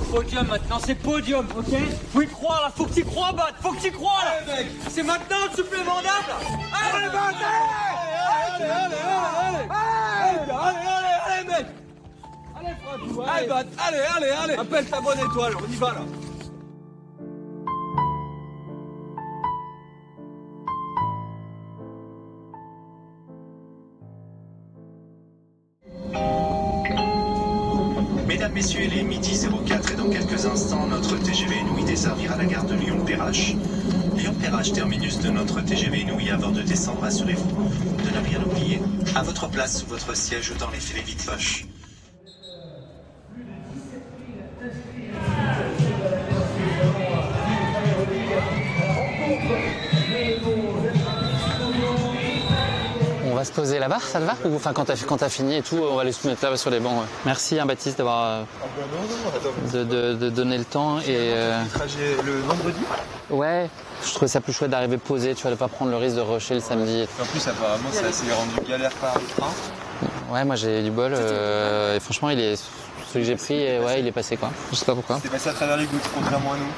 Podium maintenant, c'est podium, ok? Faut y croire là, faut que t'y crois, Bat, faut que t'y crois là! Allez, mec! C'est maintenant le supplément d'âme là! Allez, Bat, allez, mec! Allez, frère, allez, Bat, allez! Appelle ta bonne étoile, on y va là! Mesdames, Messieurs, il est midi 04 et dans quelques instants, notre TGV Inouï desservira la gare de Lyon-Perrache. Lyon-Perrache, terminus de notre TGV Inouï. Avant de descendre, assurez-vous de ne rien oublier. À votre place, sous votre siège, dans les filets vides poches. On va se poser là-bas, ça te va? Ou enfin quand t'as fini et tout, on va aller se mettre là-bas sur les bancs. Ouais. Merci Baptiste d'avoir de donner le temps et. Trajet le vendredi. Ouais, je trouvais ça plus chouette d'arriver posé, tu vas pas prendre le risque de rusher le samedi. En plus apparemment ça s'est rendu galère par le train. Ouais, moi j'ai eu du bol et franchement celui que j'ai pris, ouais, il est passé quoi. Je sais pas pourquoi. C'est passé à travers les gouttes, contrairement à nous.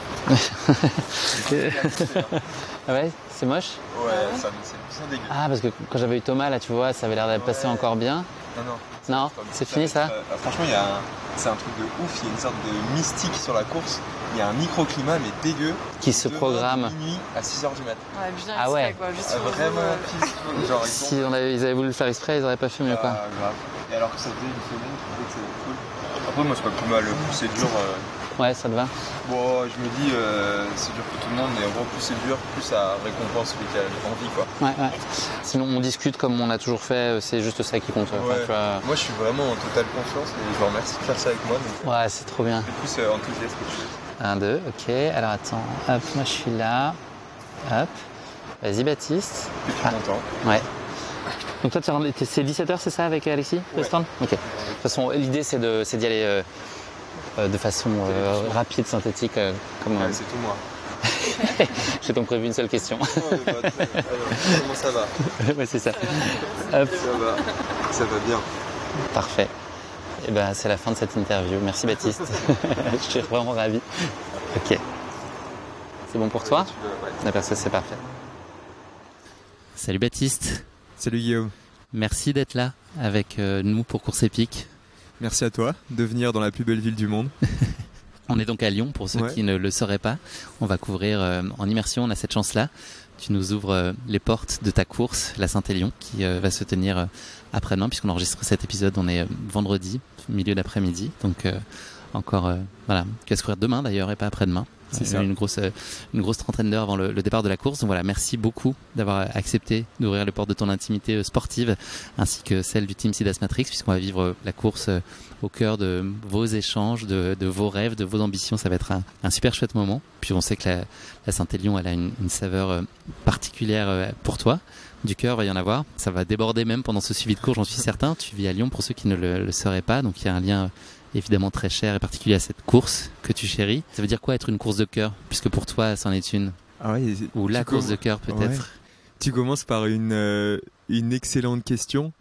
Ah ouais, c'est moche? Ouais, c'est dégueu. Ah, parce que quand j'avais eu Thomas, là, tu vois, ça avait l'air d'être passé encore bien. Non, c'est fini ça? Franchement, c'est un truc de ouf, il y a une sorte de mystique sur la course. Il y a un microclimat, mais dégueu. Qui se programme. Minuit à 6h du mat. Ouais, bien ah ouais. quoi, juste vraiment peaceful. Genre, si ils avaient voulu le faire exprès, ils auraient pas fait mieux quoi. Grave. Et alors que ça faisait une semaine, je trouvais que c'était cool. Après, moi, c'est pas plus mal. Plus c'est dur. Ouais, ça te va? Bon, je me dis, c'est dur pour tout le monde, mais en gros, plus c'est dur, plus ça récompense celui qui a envie, quoi. Ouais. Sinon, on discute comme on a toujours fait, c'est juste ça qui compte. Ouais. Enfin, tu vois... Moi, je suis vraiment en totale confiance et je vous remercie de faire ça avec moi. Donc, ouais, c'est trop bien. Je suis plus enthousiaste que je suis. 1, 2, ok. Alors attends, hop, moi je suis là. Hop. Vas-y, Baptiste. Je suis content. Ouais. Donc toi, c'est 17h, c'est ça, avec Alexis? Ouais. Ok. De toute façon, l'idée, c'est d'y aller de façon rapide, synthétique. Comme, ouais, c'est tout moi. J'ai donc prévu une seule question. Alors, comment ça va? Ouais, c'est ça. Hop. Ça va bien. Parfait. Et ben, c'est la fin de cette interview. Merci Baptiste. Je suis vraiment ravi. Ok. C'est bon pour toi? D'accord, ça c'est parfait. Salut Baptiste. Salut Guillaume. Merci d'être là avec nous pour Course Épique. Merci à toi de venir dans la plus belle ville du monde. On est donc à Lyon pour ceux qui ne le sauraient pas. On va couvrir en immersion, on a cette chance-là. Tu nous ouvres les portes de ta course, la Saint-Élion, qui va se tenir après-demain, puisqu'on enregistre cet épisode, on est vendredi, milieu d'après-midi. Donc encore, voilà, qui va se courir demain d'ailleurs et pas après-demain. C'est ça. Une grosse trentaine d'heures avant le départ de la course. Donc voilà, merci beaucoup d'avoir accepté d'ouvrir les portes de ton intimité sportive ainsi que celle du Team Sidas Matrix, puisqu'on va vivre la course au cœur de vos échanges, de vos rêves, de vos ambitions. Ça va être un super chouette moment. Puis on sait que la Saint-Élion, elle a une saveur particulière pour toi. Du cœur, va y en avoir. Ça va déborder même pendant ce suivi de course, j'en suis certain. Tu vis à Lyon pour ceux qui ne le sauraient pas. Donc il y a un lien évidemment très cher et particulier à cette course que tu chéris. Ça veut dire quoi être une course de cœur? Puisque pour toi, c'en est une. Ah ouais, ou la course de cœur peut-être. Ouais. Tu commences par une excellente question.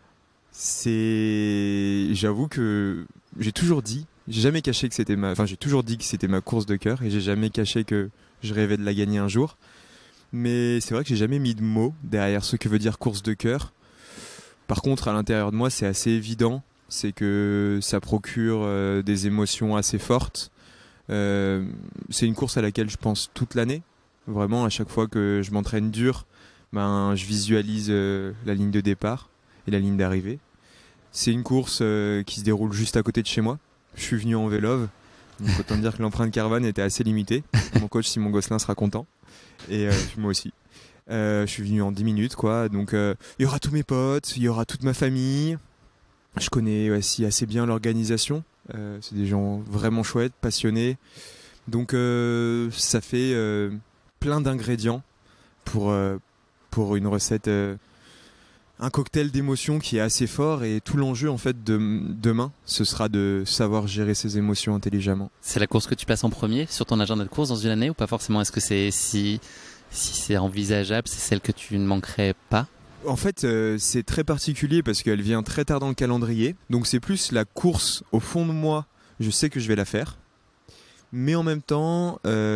J'avoue que j'ai toujours dit, j'ai jamais caché que c'était j'ai toujours dit que c'était ma course de cœur et j'ai jamais caché que je rêvais de la gagner un jour. Mais c'est vrai que j'ai jamais mis de mots derrière ce que veut dire course de cœur. Par contre, à l'intérieur de moi, c'est assez évident. C'est que ça procure des émotions assez fortes. C'est une course à laquelle je pense toute l'année. Vraiment, à chaque fois que je m'entraîne dur, je visualise la ligne de départ et la ligne d'arrivée. C'est une course qui se déroule juste à côté de chez moi. Je suis venu en vélo, donc autant dire que l'empreinte caravane était assez limitée. Mon coach Simon Gosselin sera content, et moi aussi. Je suis venu en 10 minutes, quoi. Donc il y aura tous mes potes, il y aura toute ma famille. Je connais aussi assez bien l'organisation. C'est des gens vraiment chouettes, passionnés. Donc ça fait plein d'ingrédients pour une recette, un cocktail d'émotions qui est assez fort. Et tout l'enjeu en fait demain, ce sera de savoir gérer ses émotions intelligemment. C'est la course que tu passes en premier sur ton agenda de course dans une année ou pas forcément? Est-ce que c'est si c'est envisageable, c'est celle que tu ne manquerais pas? En fait, c'est très particulier parce qu'elle vient très tard dans le calendrier. Donc c'est plus la course au fond de moi. Je sais que je vais la faire. mais en même temps,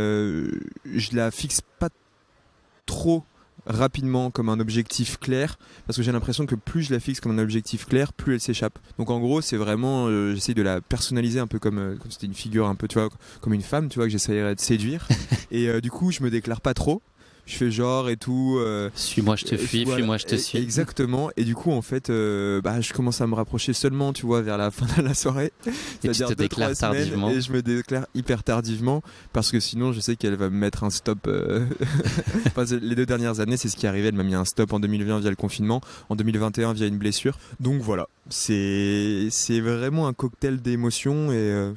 je la fixe pas trop rapidement comme un objectif clair, parce que j'ai l'impression que plus je la fixe comme un objectif clair, plus elle s'échappe. Donc en gros, c'est vraiment, j'essaye de la personnaliser un peu comme c'était une figure un peu, tu vois, comme une femme, tu vois, que j'essayerais de séduire. Et du coup, je me déclare pas trop. Je fais genre et tout. Suis-moi, je te fuis, voilà, fuis-moi, je te suis. Exactement. Et du coup, en fait, je commence à me rapprocher seulement, tu vois, vers la fin de la soirée. Et tu te déclares tardivement. Et je me déclare hyper tardivement parce que sinon, je sais qu'elle va me mettre un stop. Les 2 dernières années, c'est ce qui est arrivé. Elle m'a mis un stop en 2020 via le confinement, en 2021 via une blessure. Donc voilà, c'est vraiment un cocktail d'émotions et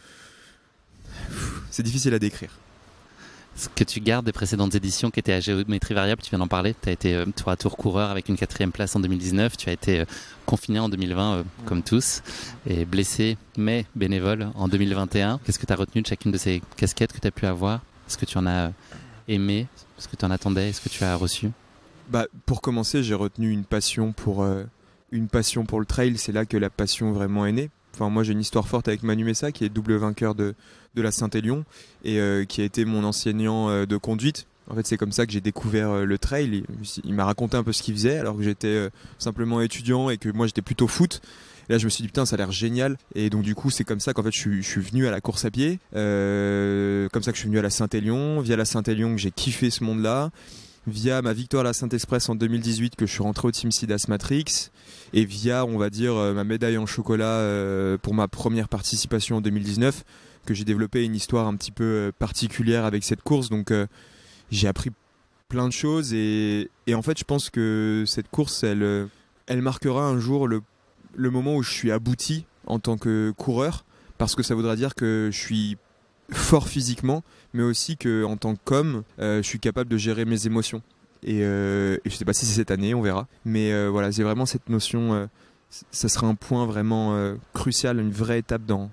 c'est difficile à décrire. Ce que tu gardes des précédentes éditions qui étaient à géométrie variable, tu viens d'en parler, tu as été tour à tour coureur avec une 4e place en 2019, tu as été confiné en 2020 comme tous, et blessé mais bénévole en 2021. Qu'est-ce que tu as retenu de chacune de ces casquettes que tu as pu avoir? Est-ce que tu en as aimé? Est-ce que tu en attendais? Est-ce que tu as reçu? Pour commencer, j'ai retenu une passion pour le trail, c'est là que la passion vraiment est née. Enfin, moi j'ai une histoire forte avec Manu Messa qui est double vainqueur de la Saint-Élion et qui a été mon enseignant de conduite. En fait, c'est comme ça que j'ai découvert le trail. Il m'a raconté un peu ce qu'il faisait alors que j'étais simplement étudiant et que moi j'étais plutôt foot. Et là, je me suis dit putain, ça a l'air génial. Et donc du coup, c'est comme ça qu'en fait je suis venu à la course à pied. Comme ça que je suis venu à la Saint-Élion. Via la Saint-Élion que j'ai kiffé ce monde-là. Via ma victoire à la Saint-Express en 2018 que je suis rentré au Team Sidas Matrix et via, on va dire, ma médaille en chocolat pour ma première participation en 2019 que j'ai développé une histoire un petit peu particulière avec cette course. Donc j'ai appris plein de choses et en fait je pense que cette course elle marquera un jour le moment où je suis abouti en tant que coureur, parce que ça voudra dire que je suis fort physiquement, mais aussi que en tant qu'homme, je suis capable de gérer mes émotions. Et je sais pas si c'est cette année, on verra. Mais voilà, j'ai vraiment cette notion. Ça sera un point vraiment crucial, une vraie étape dans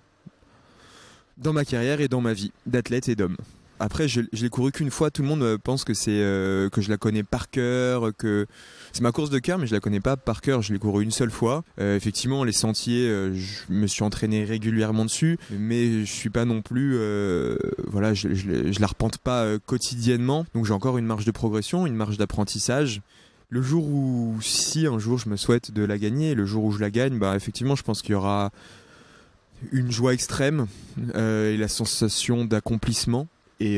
ma carrière et dans ma vie d'athlète et d'homme. Après, je l'ai couru qu'une fois. Tout le monde pense que que je la connais par cœur, que c'est ma course de cœur, mais je la connais pas par cœur. Je l'ai couru une seule fois. Effectivement, les sentiers, je me suis entraîné régulièrement dessus, mais je suis pas non plus, voilà, je la repente pas quotidiennement. Donc j'ai encore une marge de progression, une marge d'apprentissage. Le jour où, si un jour je me souhaite de la gagner, le jour où je la gagne, effectivement, je pense qu'il y aura une joie extrême et la sensation d'accomplissement.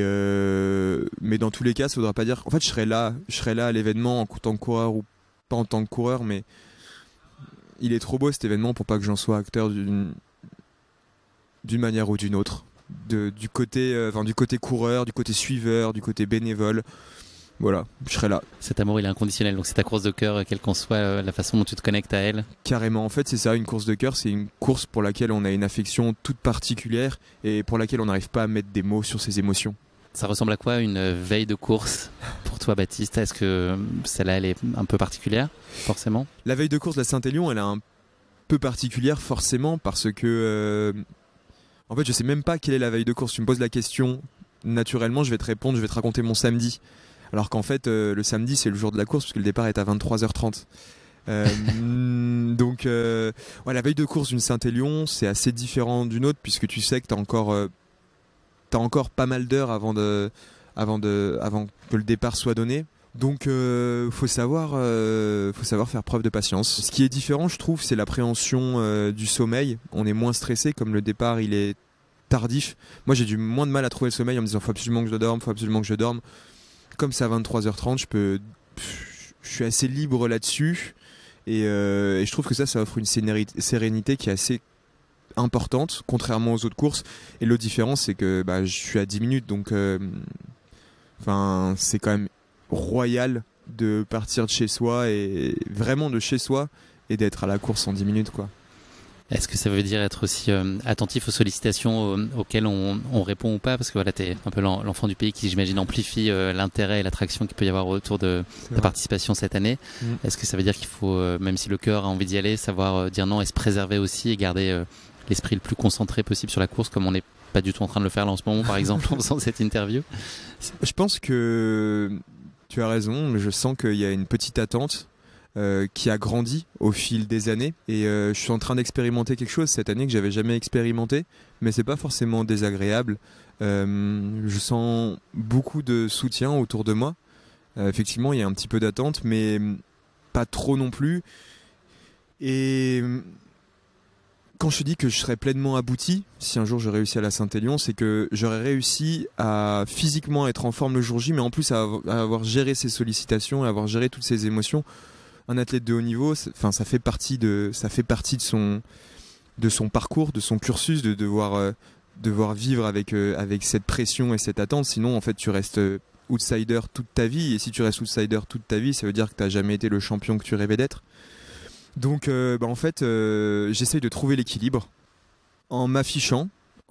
Mais dans tous les cas, ça ne voudra pas dire. En fait, je serai là à l'événement en tant que coureur ou pas en tant que coureur, mais il est trop beau cet événement pour pas que j'en sois acteur d'une manière ou d'une autre. Du côté coureur, du côté suiveur, du côté bénévole. Voilà, je serai là. Cet amour, il est inconditionnel, donc c'est ta course de cœur, quelle qu'en soit la façon dont tu te connectes à elle. Carrément, en fait, c'est ça, une course de cœur, c'est une course pour laquelle on a une affection toute particulière et pour laquelle on n'arrive pas à mettre des mots sur ses émotions. Ça ressemble à quoi une veille de course pour toi, Baptiste? Est-ce que celle-là, elle est un peu particulière, forcément? La veille de course de la Saint-Élion, elle est un peu particulière, forcément, parce que en fait, je sais même pas quelle est la veille de course. Tu me poses la question, naturellement, je vais te répondre, je vais te raconter mon samedi. Alors qu'en fait, le samedi, c'est le jour de la course, parce que le départ est à 23h30. Donc, la veille de course d'une Saint-Élion, c'est assez différent d'une autre, puisque tu sais que t'as encore pas mal d'heures avant que le départ soit donné. Donc, faut savoir faire preuve de patience. Ce qui est différent, je trouve, c'est l'appréhension du sommeil. On est moins stressé, comme le départ, il est tardif. Moi, j'ai du moins de mal à trouver le sommeil en me disant, faut absolument que je dorme. Comme c'est à 23h30, je suis assez libre là-dessus et je trouve que ça offre une sérénité qui est assez importante, contrairement aux autres courses. Et l'autre différence, c'est que je suis à 10 minutes, donc c'est quand même royal de partir de chez soi, et vraiment de chez soi, et d'être à la course en 10 minutes, quoi. Est-ce que ça veut dire être aussi attentif aux sollicitations auxquelles on répond ou pas? Parce que voilà, t'es un peu l'enfant du pays qui, j'imagine, amplifie l'intérêt et l'attraction qu'il peut y avoir autour de ta participation cette année. Est-ce que ça veut dire qu'il faut, même si le cœur a envie d'y aller, savoir dire non et se préserver aussi et garder l'esprit le plus concentré possible sur la course, comme on n'est pas du tout en train de le faire là en ce moment, par exemple, en faisant cette interview? Je pense que tu as raison, mais je sens qu'il y a une petite attente. qui a grandi au fil des années. Et je suis en train d'expérimenter quelque chose cette année que j'avais jamais expérimenté, mais c'est pas forcément désagréable. Je sens beaucoup de soutien autour de moi. Effectivement, il y a un petit peu d'attente, mais pas trop non plus. Et quand je te dis que je serais pleinement abouti, si un jour je réussis à la Saint-Élion, c'est que j'aurais réussi à physiquement être en forme le jour J, mais en plus à avoir géré ses sollicitations, à avoir géré toutes ses émotions. Un athlète de haut niveau, ça fait partie de son parcours, de son cursus, de devoir vivre avec cette pression et cette attente. Sinon, en fait, tu restes outsider toute ta vie. Et si tu restes outsider toute ta vie, ça veut dire que tu n'as jamais été le champion que tu rêvais d'être. Donc, en fait, j'essaye de trouver l'équilibre en m'affichant,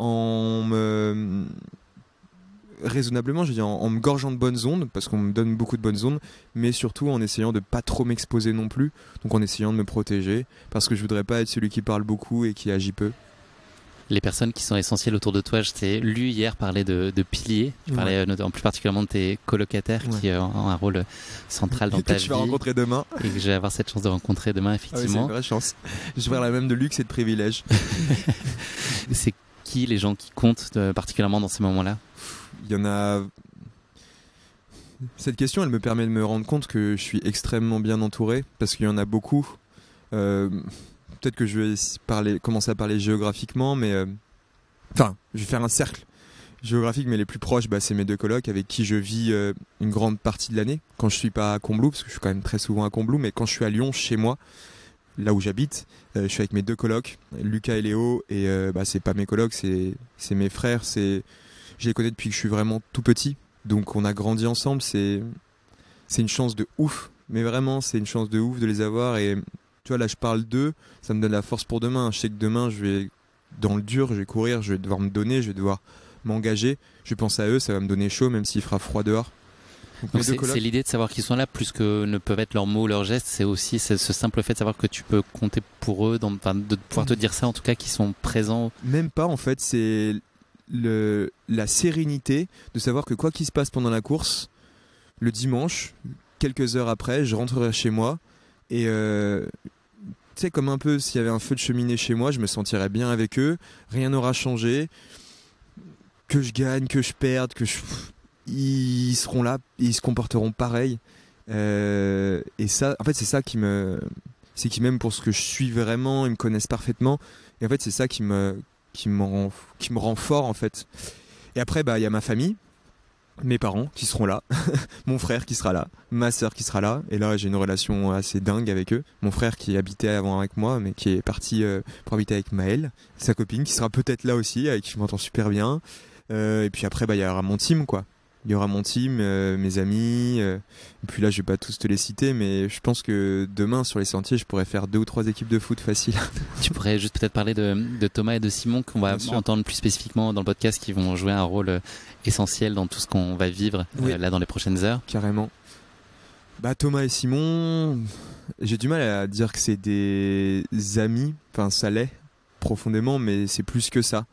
raisonnablement, je veux dire, en me gorgeant de bonnes ondes, parce qu'on me donne beaucoup de bonnes ondes, mais surtout en essayant de pas trop m'exposer non plus, donc en essayant de me protéger, parce que je voudrais pas être celui qui parle beaucoup et qui agit peu. Les personnes qui sont essentielles autour de toi, je t'ai lu hier parler de piliers. Tu parlais en plus particulièrement de tes colocataires qui ont un rôle central dans ta vie. Que je vais rencontrer demain. Et que je vais avoir cette chance de rencontrer demain, effectivement. Ah oui, c'est une vraie chance. Je vais faire la même de luxe et de privilège. C'est qui les gens qui comptent particulièrement dans ces moments-là ? Il y en a... Cette question, elle me permet de me rendre compte que je suis extrêmement bien entouré, parce qu'il y en a beaucoup. Peut-être que je vais commencer à parler géographiquement, mais... Enfin, je vais faire un cercle géographique, mais les plus proches, c'est mes 2 colocs avec qui je vis une grande partie de l'année. Quand je suis pas à Combloux, parce que je suis quand même très souvent à Combloux, mais quand je suis à Lyon, chez moi, là où j'habite, je suis avec mes 2 colocs, Lucas et Léo, et c'est pas mes colocs, c'est mes frères, je les connais depuis que je suis vraiment tout petit, donc on a grandi ensemble, c'est une chance de ouf, mais vraiment c'est une chance de ouf de les avoir. Et tu vois, là je parle d'eux, ça me donne la force pour demain. Je sais que demain je vais dans le dur, je vais courir, je vais devoir me donner, je vais devoir m'engager, je pense à eux, ça va me donner chaud même s'il fera froid dehors. Donc c'est l'idée de savoir qu'ils sont là, plus que ne peuvent être leurs mots ou leurs gestes, c'est aussi ce simple fait de savoir que tu peux compter pour eux, de pouvoir te dire ça en tout cas, qu'ils sont présents. Même pas en fait, c'est la sérénité de savoir que quoi qu'il se passe pendant la course, le dimanche, quelques heures après, je rentrerai chez moi et tu sais, comme un peu s'il y avait un feu de cheminée chez moi, je me sentirais bien avec eux, rien n'aura changé, que je gagne, que je perde, ils seront là, ils se comporteront pareil. Et ça, en fait, c'est ça qui m'aime pour ce que je suis vraiment, ils me connaissent parfaitement. Et en fait, c'est ça qui me rend fort, en fait. Et après, il y a ma famille, mes parents qui seront là, mon frère qui sera là, ma sœur qui sera là. Et là, j'ai une relation assez dingue avec eux. Mon frère qui habitait avant avec moi, mais qui est parti pour habiter avec Maëlle, sa copine, qui sera peut-être là aussi, avec qui je m'entends super bien. Et puis après, il y aura mon team, quoi. Il y aura mon team, mes amis, et puis là je vais pas tous te les citer, mais je pense que demain sur les sentiers je pourrais faire 2 ou 3 équipes de foot facile. Tu pourrais juste peut-être parler de Thomas et de Simon qu'on va entendre plus spécifiquement dans le podcast, qui vont jouer un rôle essentiel dans tout ce qu'on va vivre là dans les prochaines heures. Carrément. Thomas et Simon, j'ai du mal à dire que c'est des amis, enfin ça l'est profondément, mais c'est plus que ça.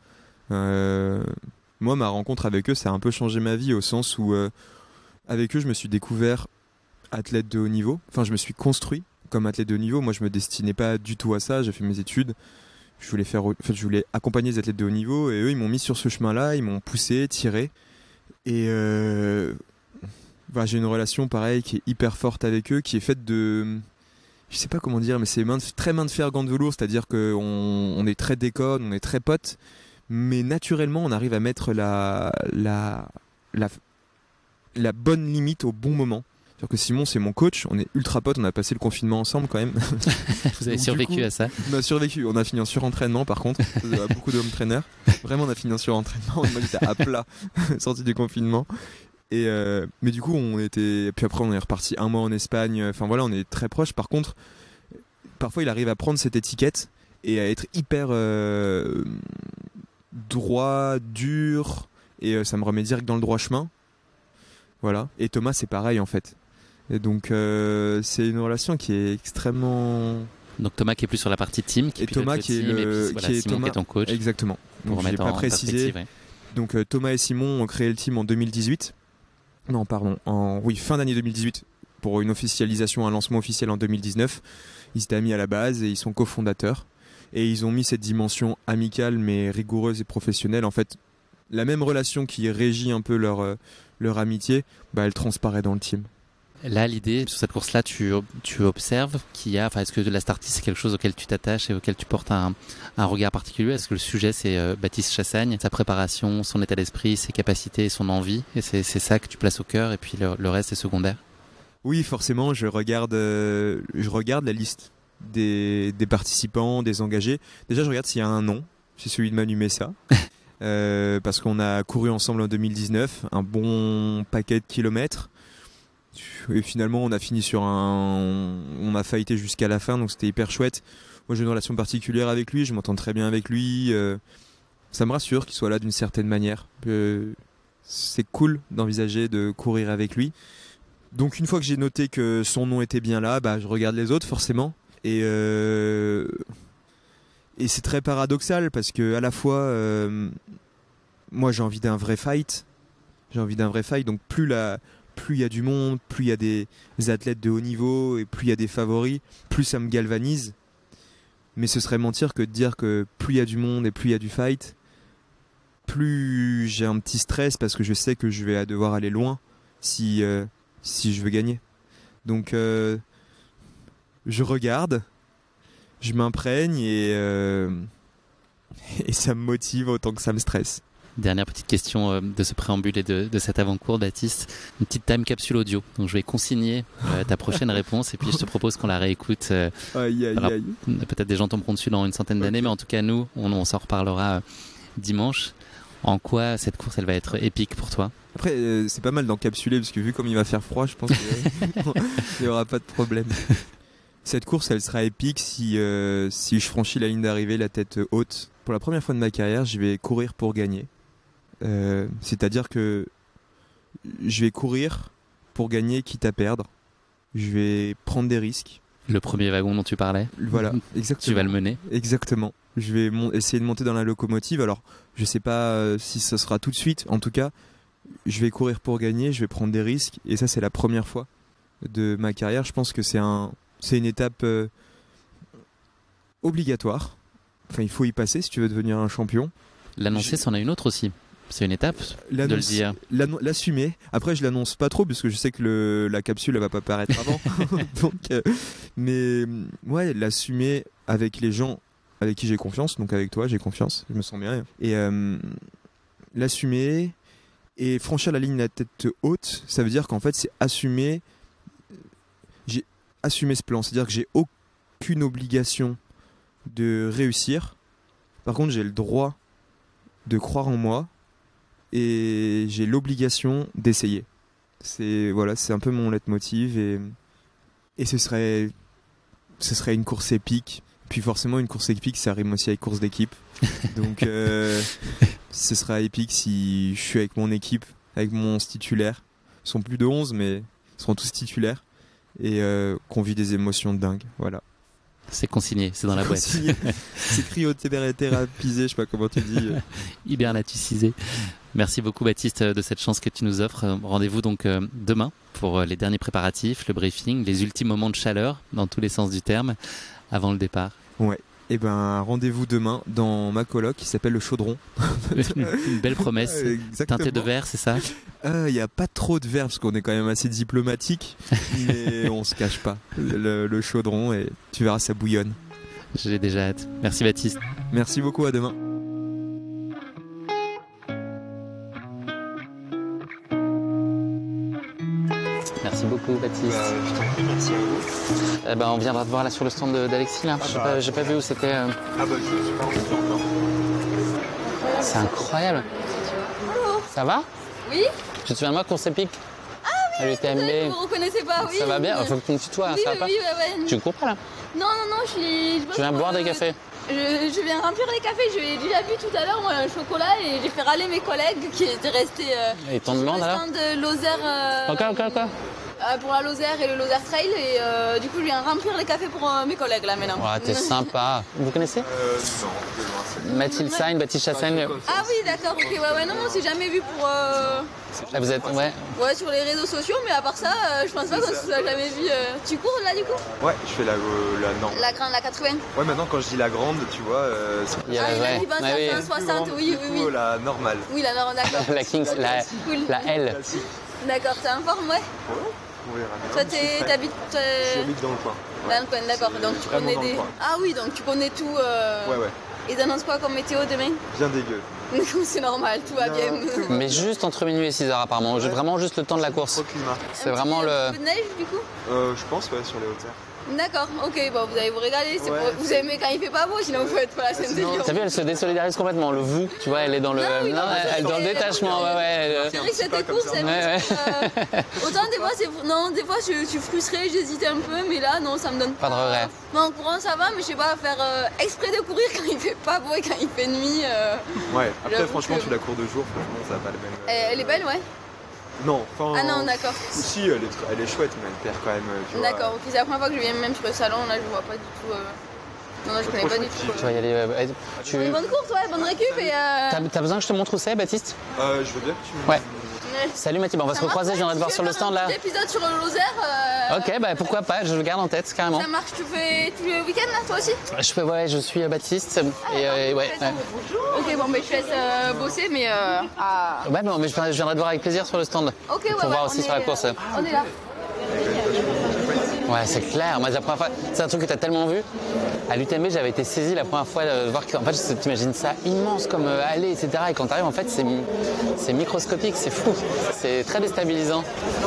Moi, ma rencontre avec eux, ça a un peu changé ma vie au sens où, avec eux, je me suis découvert athlète de haut niveau. Enfin, je me suis construit comme athlète de haut niveau. Moi, je me destinais pas du tout à ça. J'ai fait mes études. Je voulais accompagner les athlètes de haut niveau. Et eux, ils m'ont mis sur ce chemin-là. Ils m'ont poussé, tiré. Et j'ai une relation, pareil, qui est hyper forte avec eux, qui est faite de... Je sais pas comment dire, mais c'est très main de fer, gants de velours. C'est-à-dire qu'on est très déconne, on est très potes. Mais naturellement, on arrive à mettre la bonne limite au bon moment. C'est-à-dire que Simon, c'est mon coach, on est ultra potes, on a passé le confinement ensemble quand même. Vous avez survécu à ça ? On a survécu, on a fini en surentraînement par contre, beaucoup de home trainers. Vraiment, on a fini en surentraînement, moi j'étais à plat, sorti du confinement. Et mais du coup, puis après on est reparti 1 mois en Espagne, enfin voilà, on est très proches. Par contre, parfois il arrive à prendre cette étiquette et à être hyper... droit, dur, et ça me remet direct dans le droit chemin. Voilà. Et Thomas, c'est pareil en fait. Et donc c'est une relation qui est extrêmement... Donc Thomas qui est plus sur la partie team, et Thomas qui est Simon qui est ton coach. Exactement. Pour remettre en perspective. Ouais. Donc Thomas et Simon ont créé le team en 2018. Non, pardon, fin d'année 2018. pour une officialisation, un lancement officiel en 2019. Ils étaient amis à la base et ils sont cofondateurs. Et ils ont mis cette dimension amicale mais rigoureuse et professionnelle. En fait, la même relation qui régit un peu leur amitié, elle transparaît dans le team. Là, l'idée, sur cette course-là, tu observes qu'il y a... Est-ce que la Start-List, c'est quelque chose auquel tu t'attaches et auquel tu portes un regard particulier? Est-ce que le sujet, c'est Baptiste Chassagne, sa préparation, son état d'esprit, ses capacités et son envie? Et c'est ça que tu places au cœur et puis le reste, c'est secondaire? Oui, forcément, je regarde la liste des participants, des engagés. Déjà, je regarde s'il y a un nom. C'est celui de Manu Messa. Parce qu'on a couru ensemble en 2019, un bon paquet de kilomètres. Et finalement, on a fini on a fighté jusqu'à la fin, donc c'était hyper chouette. Moi, j'ai une relation particulière avec lui, je m'entends très bien avec lui. Ça me rassure qu'il soit là d'une certaine manière. C'est cool d'envisager de courir avec lui. Donc, une fois que j'ai noté que son nom était bien là, je regarde les autres forcément. Et c'est très paradoxal parce que à la fois, moi, j'ai envie d'un vrai fight. Donc plus il y a du monde, plus il y a des athlètes de haut niveau et plus il y a des favoris, plus ça me galvanise. Mais ce serait mentir que de dire que plus il y a du monde et plus il y a du fight, plus j'ai un petit stress parce que je sais que je vais devoir aller loin si je veux gagner. Donc je regarde, je m'imprègne et ça me motive autant que ça me stresse. Dernière petite question de ce préambule et de cet avant-cours, Baptiste. Une petite time capsule audio. Donc je vais consigner ta prochaine réponse et puis je te propose qu'on la réécoute. Peut-être des gens tomberont dessus dans une centaine d'années, mais en tout cas nous, on s'en reparlera dimanche. En quoi cette course, elle va être épique pour toi? Après, c'est pas mal d'encapsuler parce que vu comme il va faire froid, je pense qu'il n'y aura pas de problème. Cette course, elle sera épique si je franchis la ligne d'arrivée la tête haute. Pour la première fois de ma carrière, je vais courir pour gagner. C'est-à-dire que je vais courir pour gagner quitte à perdre. Je vais prendre des risques. Le premier wagon dont tu parlais. Voilà, exactement. Tu vas le mener. Exactement. Je vais essayer de monter dans la locomotive. Alors, je sais pas si ce sera tout de suite. En tout cas, je vais courir pour gagner, je vais prendre des risques. Et ça, c'est la première fois de ma carrière. Je pense que c'est une étape obligatoire. Enfin, il faut y passer si tu veux devenir un champion. L'annoncer, c'en a une autre aussi. C'est une étape de le dire. L'assumer. Après, je l'annonce pas trop parce que je sais que la capsule, elle va pas paraître avant. Donc, mais ouais, l'assumer avec les gens avec qui j'ai confiance. Donc avec toi, j'ai confiance. Je me sens bien. Et l'assumer et franchir la ligne de la tête haute, ça veut dire qu'en fait, c'est assumer. J'ai assumé ce plan. C'est-à-dire que j'ai aucune obligation de réussir. Par contre, j'ai le droit de croire en moi et j'ai l'obligation d'essayer. C'est un peu mon leitmotiv et ce serait une course épique. Puis forcément, une course épique, ça rime aussi avec course d'équipe. Donc ce sera épique si je suis avec mon équipe, avec mon titulaire. Ils sont plus de 11, mais ils seront tous titulaires et qu'on vit des émotions de dingue. Voilà. C'est consigné, c'est dans la boîte. C'est cryothérapisé, je sais pas comment tu dis. Hibernatusisé. Merci beaucoup Baptiste de cette chance que tu nous offres. Rendez-vous donc demain pour les derniers préparatifs, le briefing, les ultimes moments de chaleur dans tous les sens du terme avant le départ. Ouais. Et rendez-vous demain dans ma coloc qui s'appelle le Chaudron. Une belle promesse. Teintée de vert, c'est ça? Il n'y a pas trop de vert parce qu'on est quand même assez diplomatique, mais on se cache pas. Le Chaudron, et tu verras, ça bouillonne. J'ai déjà hâte. Merci Baptiste. Merci beaucoup, à demain. Merci beaucoup Baptiste. Je t'en prie, merci à vous. On viendra te voir là sur le stand d'Alexis là. J'ai pas vu où c'était. Je suis pas encore. C'est incroyable. Ça va? Oui. Tu te souviens de moi, course épique? Ah oui, l'UTMB. Vous reconnaissez pas, oui. Ça va bien, il faut que tu me tutoies, ça va pas? Oui. Tu cours pas là? Non, je viens boire des cafés. Je viens remplir les cafés, j'ai déjà bu tout à l'heure moi un chocolat et j'ai fait râler mes collègues qui étaient restés. Et ton demande alors? De Lozère. Quoi? pour la Lozère et le Lozère Trail. Et du coup, je viens remplir les cafés pour mes collègues là maintenant. Ouais, t'es sympa. Vous connaissez Non. Mathilde Sagne, Baptiste Chassaigne. Ah oui, d'accord, ok. Ouais, non, on s'est jamais vu pour. Là, vous êtes. Ouais. Ouais, sur les réseaux sociaux, mais à part ça, je pense pas qu'on se soit jamais vu. Tu cours là du coup? Ouais, je fais la non. La grande, la 80. Ouais, maintenant quand je dis la grande, tu vois, Il y a- Ah, il ouais. a dit 25, Ouais, oui. 60, oui. plutôt la normale. Oui, la grande, d'accord. La Kings, Cool. la L. D'accord, t'es en forme, ouais. On verra bien. Toi, t'habites. J'habite dans le coin. Dans le coin, d'accord. Donc tu Vraiment connais dans le des. coin. Ah oui, donc tu connais tout. Ouais. Ils annoncent quoi comme météo demain? Bien dégueu. C'est normal, tout va bien. Mais juste entre minuit et 6h apparemment. Vraiment juste le temps de la course. Trop climat. C'est vraiment Un le. peu de neige du coup? Je pense, ouais, sur les hauteurs. D'accord, ok, bon, vous allez vous régaler. Ouais. Vous aimez quand il fait pas beau, sinon vous faites pas la scène de Lyon. T'as vu, elle se désolidarise complètement. Le vous, tu vois, elle est dans le. Non, oui, non, elle est dans le c'est- détachement. Ouais. C'est vrai que c'était court, c'est Ouais. autant des fois, non, des fois je suis frustrée, j'hésite un peu, mais là, non, ça me donne Pas de regret. Non, en courant ça va, mais je sais pas, faire exprès de courir quand il fait pas beau et quand il fait nuit. Ouais, après J'avoue franchement, que- tu la cours de jour, franchement, ça n'a pas le même. Elle est belle, ouais. Non, enfin. Ah non, d'accord. Si, elle est chouette, mais elle perd quand même. Tu vois. D'accord, ok, c'est la première fois que je viens même sur le salon, là je vois pas du tout. Non, je connais pas du tout. Tu vas y aller. Bonne course, ouais, bonne récup et. T'as besoin que je te montre où c'est, Baptiste? Je veux bien que tu me. Ouais. Salut Mathilde, on va se recroiser, je viendrai te voir sur le stand là. L'épisode sur le Lozère. Ok, bah pourquoi pas, je le garde en tête carrément. Ça marche, tu fais tout le week-end là, toi aussi? Je suis Baptiste et ouais. Ok, bon, mais je te laisse bosser, mais. Ouais, mais je viendrai te voir avec plaisir sur le stand. Ok, ouais. Pour voir aussi on sur est, la course. On est là. Ouais, c'est clair. Moi, la première fois, c'est un truc que tu as tellement vu. À l'UTMB, j'avais été saisi la première fois de voir qu'en fait, t'imagines ça immense comme allée, etc. Et quand t'arrives, en fait, c'est microscopique, c'est fou. C'est très déstabilisant.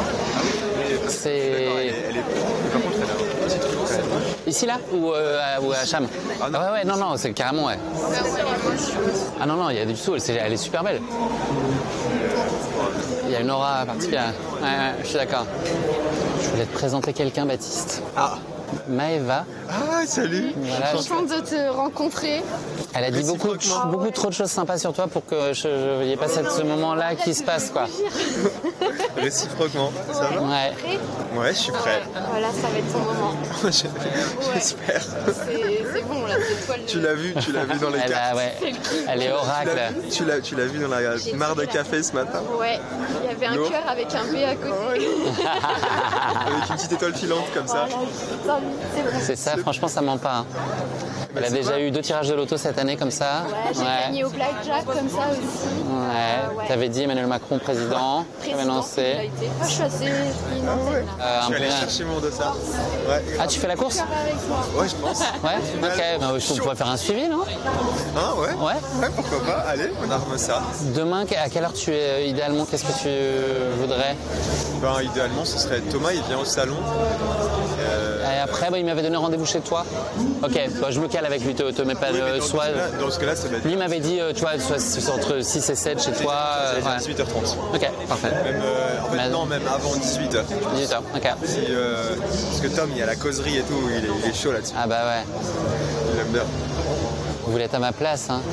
C'est. Par contre, elle a un petit truc quand même. Ici, là ou à Cham? Ah non. Ouais, non, c'est carrément, ouais. Ah non, il y a du tout, elle est super belle. Il y a une aura particulière. Ouais, je suis d'accord. Je voulais te présenter quelqu'un, Baptiste. Ah. Maëva. Ah, salut. Voilà, Contente de te rencontrer. elle a dit beaucoup trop de choses sympas sur toi pour que je n'y ait pas ce moment-là qui se passe, quoi. Réciproquement, ça va? Ouais. Ouais, je suis prêt. Voilà, ça va être ton moment. J'espère. C'est bon, là, l'étoile. Tu l'as vu dans les cartes. Elle est oracle. Tu l'as vu dans la mare de café ce matin? Ouais, il y avait un Non. cœur avec un B à côté. Avec une petite étoile filante comme ça. Voilà, c'est bon. C'est ça, franchement, ça ment pas. Hein. Elle a déjà eu 2 tirages de loto cette année comme ça. Ouais, j'ai gagné au blackjack comme ça aussi. Ouais. T'avais dit Emmanuel Macron président. T'avais lancé. il a été. Ah, je suis assez innocente là. Je suis allé chercher mon dossard. Ouais. Ah, tu fais la course? Avec moi. Ouais, je pense. Ouais. Ok. Bah, on pourrait faire un suivi, non? Hein, ouais. Ouais. Ouais, pourquoi pas. Allez, on arme ça. Demain, à quelle heure tu es idéalement? Qu'est-ce que tu voudrais? Ben, idéalement, ce serait Thomas, il vient au salon. Et après, il m'avait donné rendez-vous chez toi. Ok, bah, je me cale avec lui, te mets pas Oui, mais soit. dans ce cas-là, ça va être Lui m'avait dit, tu vois, soit entre 6 et 7 chez toi. à Ouais. 18h30. Ok, parfait. Même, en fait, Mais- non, même avant 18h. 18h, ok. Si, parce que Tom, il y a la causerie et tout, il est chaud là-dessus. Ah bah ouais, Il aime bien. vous voulez être à ma place, hein.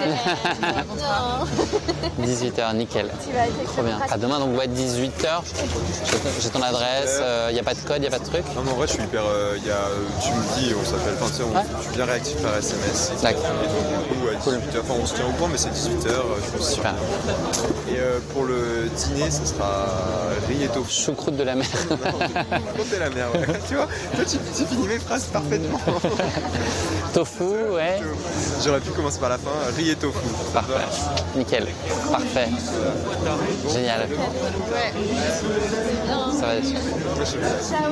18h, nickel. Trop bien. À demain, donc, ouais, 18h. J'ai ton adresse, il n'y a pas de code, il n'y a pas de truc. Non, mais en vrai, je suis hyper. Tu me dis, on s'appelle, enfin, tu sais, je suis bien réactif par SMS. D'accord. Et donc, du coup, à 18h, enfin, on se tient au courant, mais c'est 18h, je pense. Super. Et pour le dîner, ce sera riz et tofu. Choucroute de la mer. Comptez la mer, ouais. Tu vois, toi, tu finis mes phrases parfaitement. Tofu, ouais. J'aurais pu commencer par la fin, riz et tofu. Parfait. Nickel. Parfait. Génial. Ça va être. Ciao.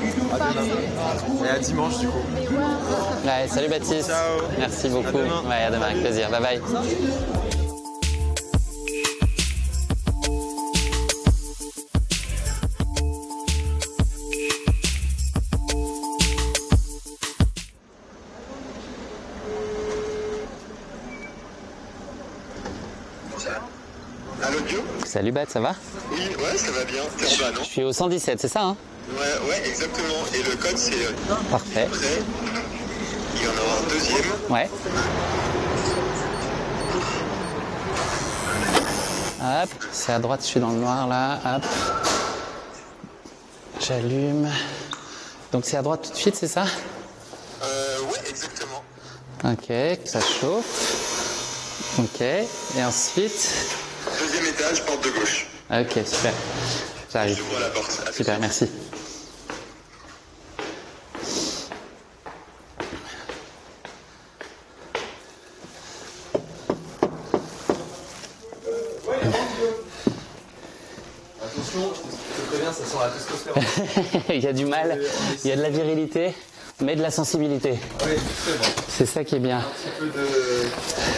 Et à dimanche, du coup. Ouais, salut Baptiste. Ciao. Merci beaucoup. À demain. Ouais, à demain, avec plaisir. Bye bye. Allô Bio? Salut Bat, ça va? Oui, ouais, ça va bien. T'es en bas, non? Je suis au 117, c'est ça, hein? Ouais, exactement. Et le code, c'est Parfait. prêt. Il y en aura un deuxième. Ouais. Hop, c'est à droite, je suis dans le noir là. Hop. J'allume. Donc c'est à droite tout de suite, c'est ça? Ouais, exactement. Ok, ça chauffe. Ok, et ensuite... Deuxième étage, porte de gauche. Ok, super. J'arrive. J'ouvre la porte. À tout de Super, suite. merci. Attention, je te préviens, ça sent la testostérone. Il y a du mal, il y a de la virilité, mais de la sensibilité. Oui, c'est bon. C'est ça qui est bien. Un petit peu de...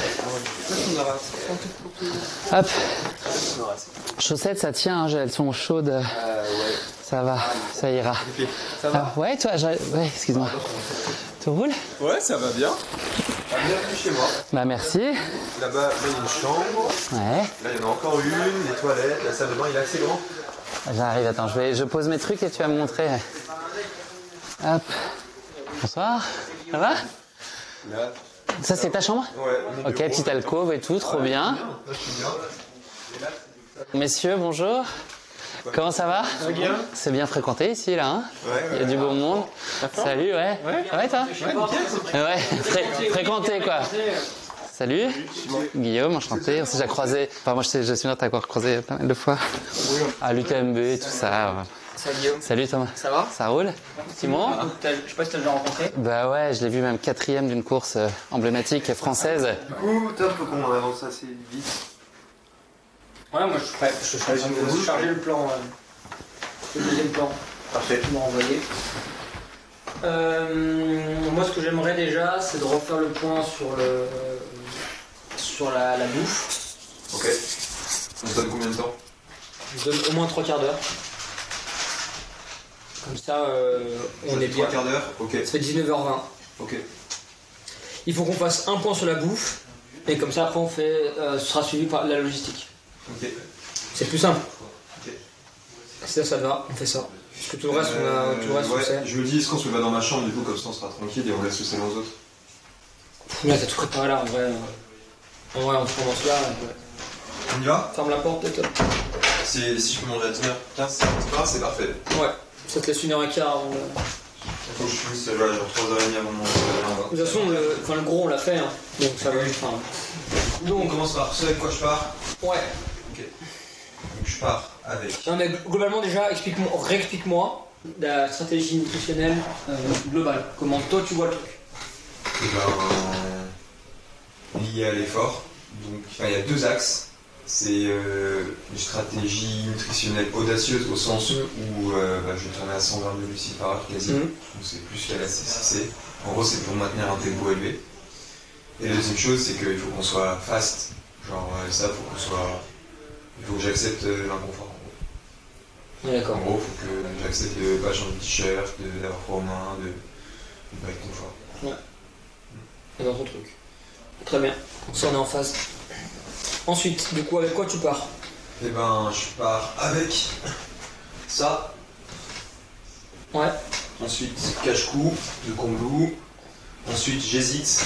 Hop. Chaussettes, ça tient, hein, elles sont chaudes. Ouais. Ça va, ça ira. Ça va? Ouais, toi, ouais, excuse-moi. Tout roule? Ouais, ça va bien. Bienvenue chez moi. Bah merci. Là-bas, là, il y a une chambre. Ouais. Là, il y en a encore une, les toilettes, la salle de bain, il est assez grand. J'arrive, attends, je pose mes trucs et tu vas me montrer. Hop. Bonsoir. Ça va? Là, Ça, c'est ta chambre? ouais. Ok, petite alcôve et tout, trop bien. Là, je suis bien. Messieurs, bonjour. Comment ça va? Bien. C'est bien fréquenté ici, là, hein? Ouais, Il y a du beau monde. Salut, ouais. Ouais, toi? Ouais, fréquenté, quoi. Salut. Guillaume, enchanté. On s'est déjà croisé. Enfin, moi, je suis t'avoir croisé pas mal de fois. À l'UTMB, tout ça. Salut Guillaume. Salut Thomas. Ça va? Ça roule? Simon? Je sais pas si t'as déjà rencontré. Bah ouais, je l'ai vu même 4e d'une course emblématique française. Du coup, top, faut qu'on avance assez vite. Ouais, moi je suis prêt. Je vais charger le plan. Le deuxième plan. Parfait. Tu m'as envoyé. Moi, ce que j'aimerais déjà, c'est de refaire le point sur la bouffe. Ok. On se donne combien de temps? Je donne au moins 3 quarts d'heure. Comme ça, on est bien. 3 quarts d'heure, ok. Ça fait 19h20. Ok. Il faut qu'on fasse un point sur la bouffe. Et comme ça, après, on fait, ce sera suivi par la logistique. Ok. C'est plus simple. Ok. Si ça te va, on fait ça. Parce que tout le reste, on ouais, sait. je me dis, est-ce qu'on se va dans ma chambre, du coup, comme ça on sera tranquille et on laisse le salon aux autres? Là, t'as tout préparé là, en vrai. En vrai, on commence là. Ouais. On y va? Ferme la porte, peut-être. Si je peux manger à 10h15, c'est parfait. Ouais. Ça te laisse 1h15 avant le... Faut que je finisse là, genre 3h30 avant mon salon. De toute façon, le gros, on l'a fait. Hein. Donc ça va. Enfin... Donc on commence par ce avec quoi je pars? Ouais. Ok. Donc je pars avec. Non, mais globalement, déjà, réexplique-moi la stratégie nutritionnelle globale. Comment toi, tu vois le truc? Lié à l'effort. Donc il y a 2 axes. C'est une stratégie nutritionnelle audacieuse au sens où je vais tourner à 120 de glucides par heure quasi. Donc c'est plus qu'à la CCC. En gros, c'est pour maintenir un tempo élevé. Et la deuxième chose, c'est qu'il faut qu'on soit fast. Genre ça, il faut que j'accepte l'inconfort. Ouais, d'accord. En gros, il faut que j'accepte de pas changer de t-shirt, d'avoir froid aux mains, de pas être confort. Ouais. C'est dans ton truc. Très bien. Ça, on est en phase. Ensuite, du coup, avec quoi tu pars? Eh ben, je pars avec ça. Ouais. Ensuite, cache-cou de Combloux. Ensuite, j'hésite.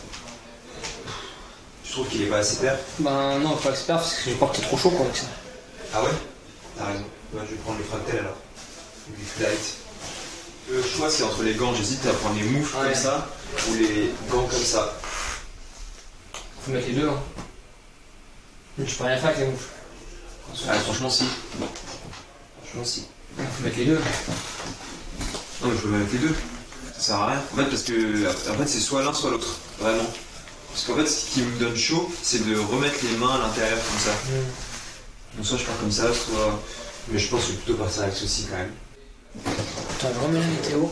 Je trouve qu'il est pas assez perf. Ben non, pas expert parce que j'ai peur que t'es trop chaud quoi avec ça. Ah ouais? T'as raison. Ouais, je vais prendre le fractal alors. Du flight. Le choix, c'est entre les gants. J'hésite à prendre les moufles comme ça ou les gants comme ça. Faut mettre les deux. Hein. Je peux rien faire avec les moufles. Ah, franchement, si. Franchement, si. Faut mettre les deux. Non, mais je peux mettre les deux. Ça sert à rien. En fait, parce que c'est soit l'un, soit l'autre. Vraiment. Parce qu'en fait, ce qui me donne chaud, c'est de remettre les mains à l'intérieur comme ça. Donc, soit je pars comme ça, soit. Mais je pense que je vais plutôt partir avec ceci quand même. Attends, je remets la météo.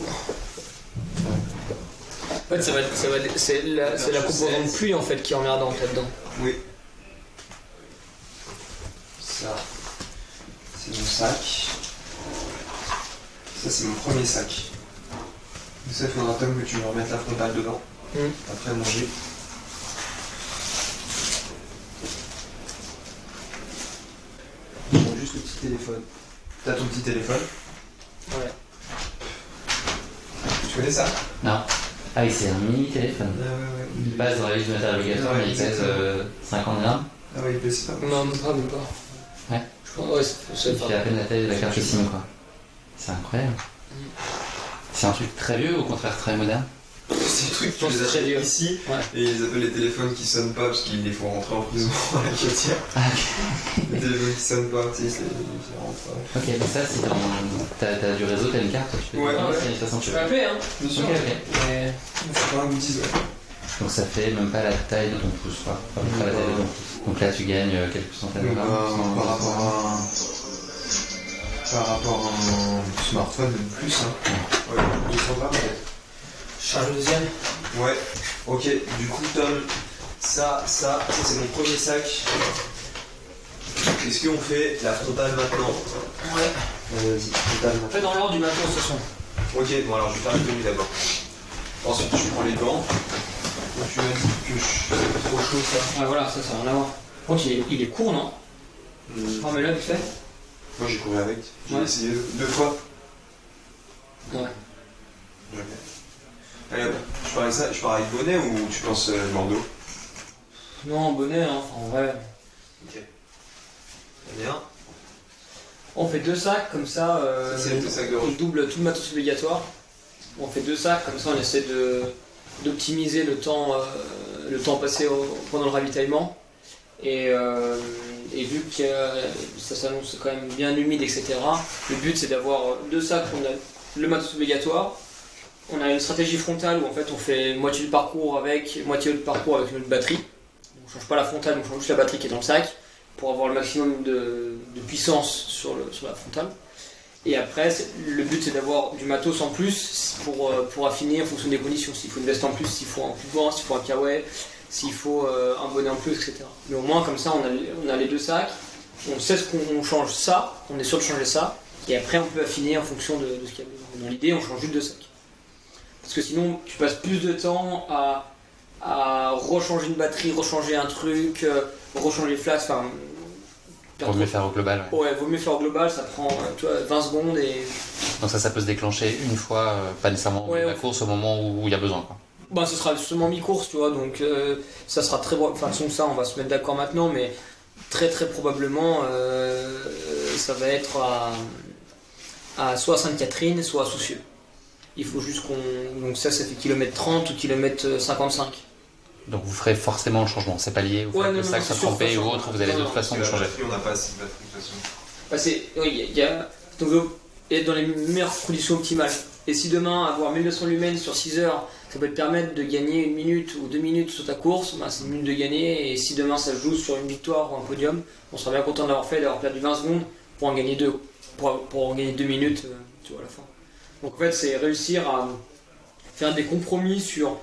En fait, c'est la composante de pluie en fait qui est emmerdante là-dedans. Oui. Ça, c'est mon sac. Ça, c'est mon premier sac. Ça, il faudra, Tom, que tu me remettes la frontale dedans. Après manger. Je prends juste le petit téléphone. T'as ton petit téléphone? Ouais. Tu connais ça? Non. Ah oui, c'est un mini téléphone. Ouais. Il passe dans la liste de matériel obligatoire, mais il pèse 50 grammes. Ah ouais, il pèse pas. Non, même pas. Ouais. Je pense, ouais, c'est Il fait à peine la taille de la carte SIM, quoi. C'est incroyable. C'est un truc très vieux ou au contraire très moderne? C'est des trucs Je pense que c'est très vieux. ici Ouais. et ils appellent les téléphones qui sonnent pas parce qu'ils les font rentrer en prison à la quiotière. Ah, ok. Les téléphones qui sonnent pas, tu sais, c'est rentrent. Ok, donc ça, si t'as du réseau, t'as une carte, tu peux Ouais, te ouais. c'est une façon de Tu peux appeler, hein. Bien sûr. Ok, ok. Mais... C'est pas un goodies, ouais. Donc ça fait même pas la taille de ton pouce, quoi. Enfin, pas la taille de ton pouce. Donc là, tu gagnes quelques centaines de grammes. Par rapport à un smartphone, même plus, hein. Ouais, 200 grammes, peut-être. Charge le deuxième. Ouais, ok, du coup Tom, ça c'est mon premier sac. Est-ce qu'on fait la frontale maintenant? Ouais. Vas-y, frontale maintenant. Fais dans l'ordre du matin, de toute façon. Ok, bon alors je vais faire la tenue d'abord. Ensuite je prends les gants. Donc, tu m'as dit que c'est trop chaud ça. Ouais, voilà, ça n'a rien à voir. Par contre, il est court, non? Non, mais là, vite fait. Moi j'ai couru avec, j'ai Ouais. essayé 2 fois. Ouais. Jamais. Allez hop, je pars avec bonnet ou tu penses bandeau? Non, bonnet, hein. En vrai. Ok. Très bien. On fait 2 sacs, comme ça. Ça, c'est le sac de on roche. double tout le matos obligatoire. On fait 2 sacs, comme ça, on essaie d'optimiser le temps passé pendant le ravitaillement. Et vu que ça s'annonce quand même bien humide, etc., le but c'est d'avoir 2 sacs. On a le matos obligatoire. On a une stratégie frontale où en fait on fait moitié du parcours avec notre batterie. On ne change pas la frontale, on change juste la batterie qui est dans le sac pour avoir le maximum de puissance sur la frontale. Et après, le but c'est d'avoir du matos en plus pour affiner en fonction des conditions. S'il faut une veste en plus, s'il faut un coupe-vent, s'il faut un kawaii, s'il faut un bonnet en plus, etc. Mais au moins comme ça on a les 2 sacs, on sait ce qu'on change ça, on est sûr de changer ça, et après on peut affiner en fonction de ce qu'il y a besoin. Dans l'idée, on change juste 2 sacs. Parce que sinon, tu passes plus de temps à rechanger une batterie, rechanger un truc, rechanger les flasques. Enfin, Vaut mieux faire au global, ouais. Ouais, vaut mieux faire au global, ça prend 20 secondes et. Donc ça peut se déclencher une fois, pas nécessairement Ouais, la course au moment où il y a besoin, quoi. Bah, ce sera justement mi-course, tu vois, donc ça sera très. Enfin, de toute façon, ça, on va se mettre d'accord maintenant, mais très très probablement, ça va être à soit à Sainte-Catherine, soit à Soucieux. Il faut juste qu'on. Donc ça fait kilomètre 30 ou kilomètre 55. Donc vous ferez forcément le changement, c'est pas lié au fait Ouais, que non, le sac non, soit c'est sûr, trempé de toute ou façon. autre, vous avez Non, d'autres non, façons de changer. On n'a pas assez de batterie de toute façon. Bah, il y a. Donc, être dans les meilleures conditions optimales. Et si demain, avoir 1200 lumens sur 6 heures, ça peut te permettre de gagner 1 minute ou 2 minutes sur ta course, bah, c'est 1 minute de gagner. Et si demain ça se joue sur une victoire ou un podium, on sera bien content d'avoir perdu 20 secondes pour en gagner 2. Pour en gagner 2 minutes, tu vois, à la fin. Donc en fait, c'est réussir à faire des compromis sur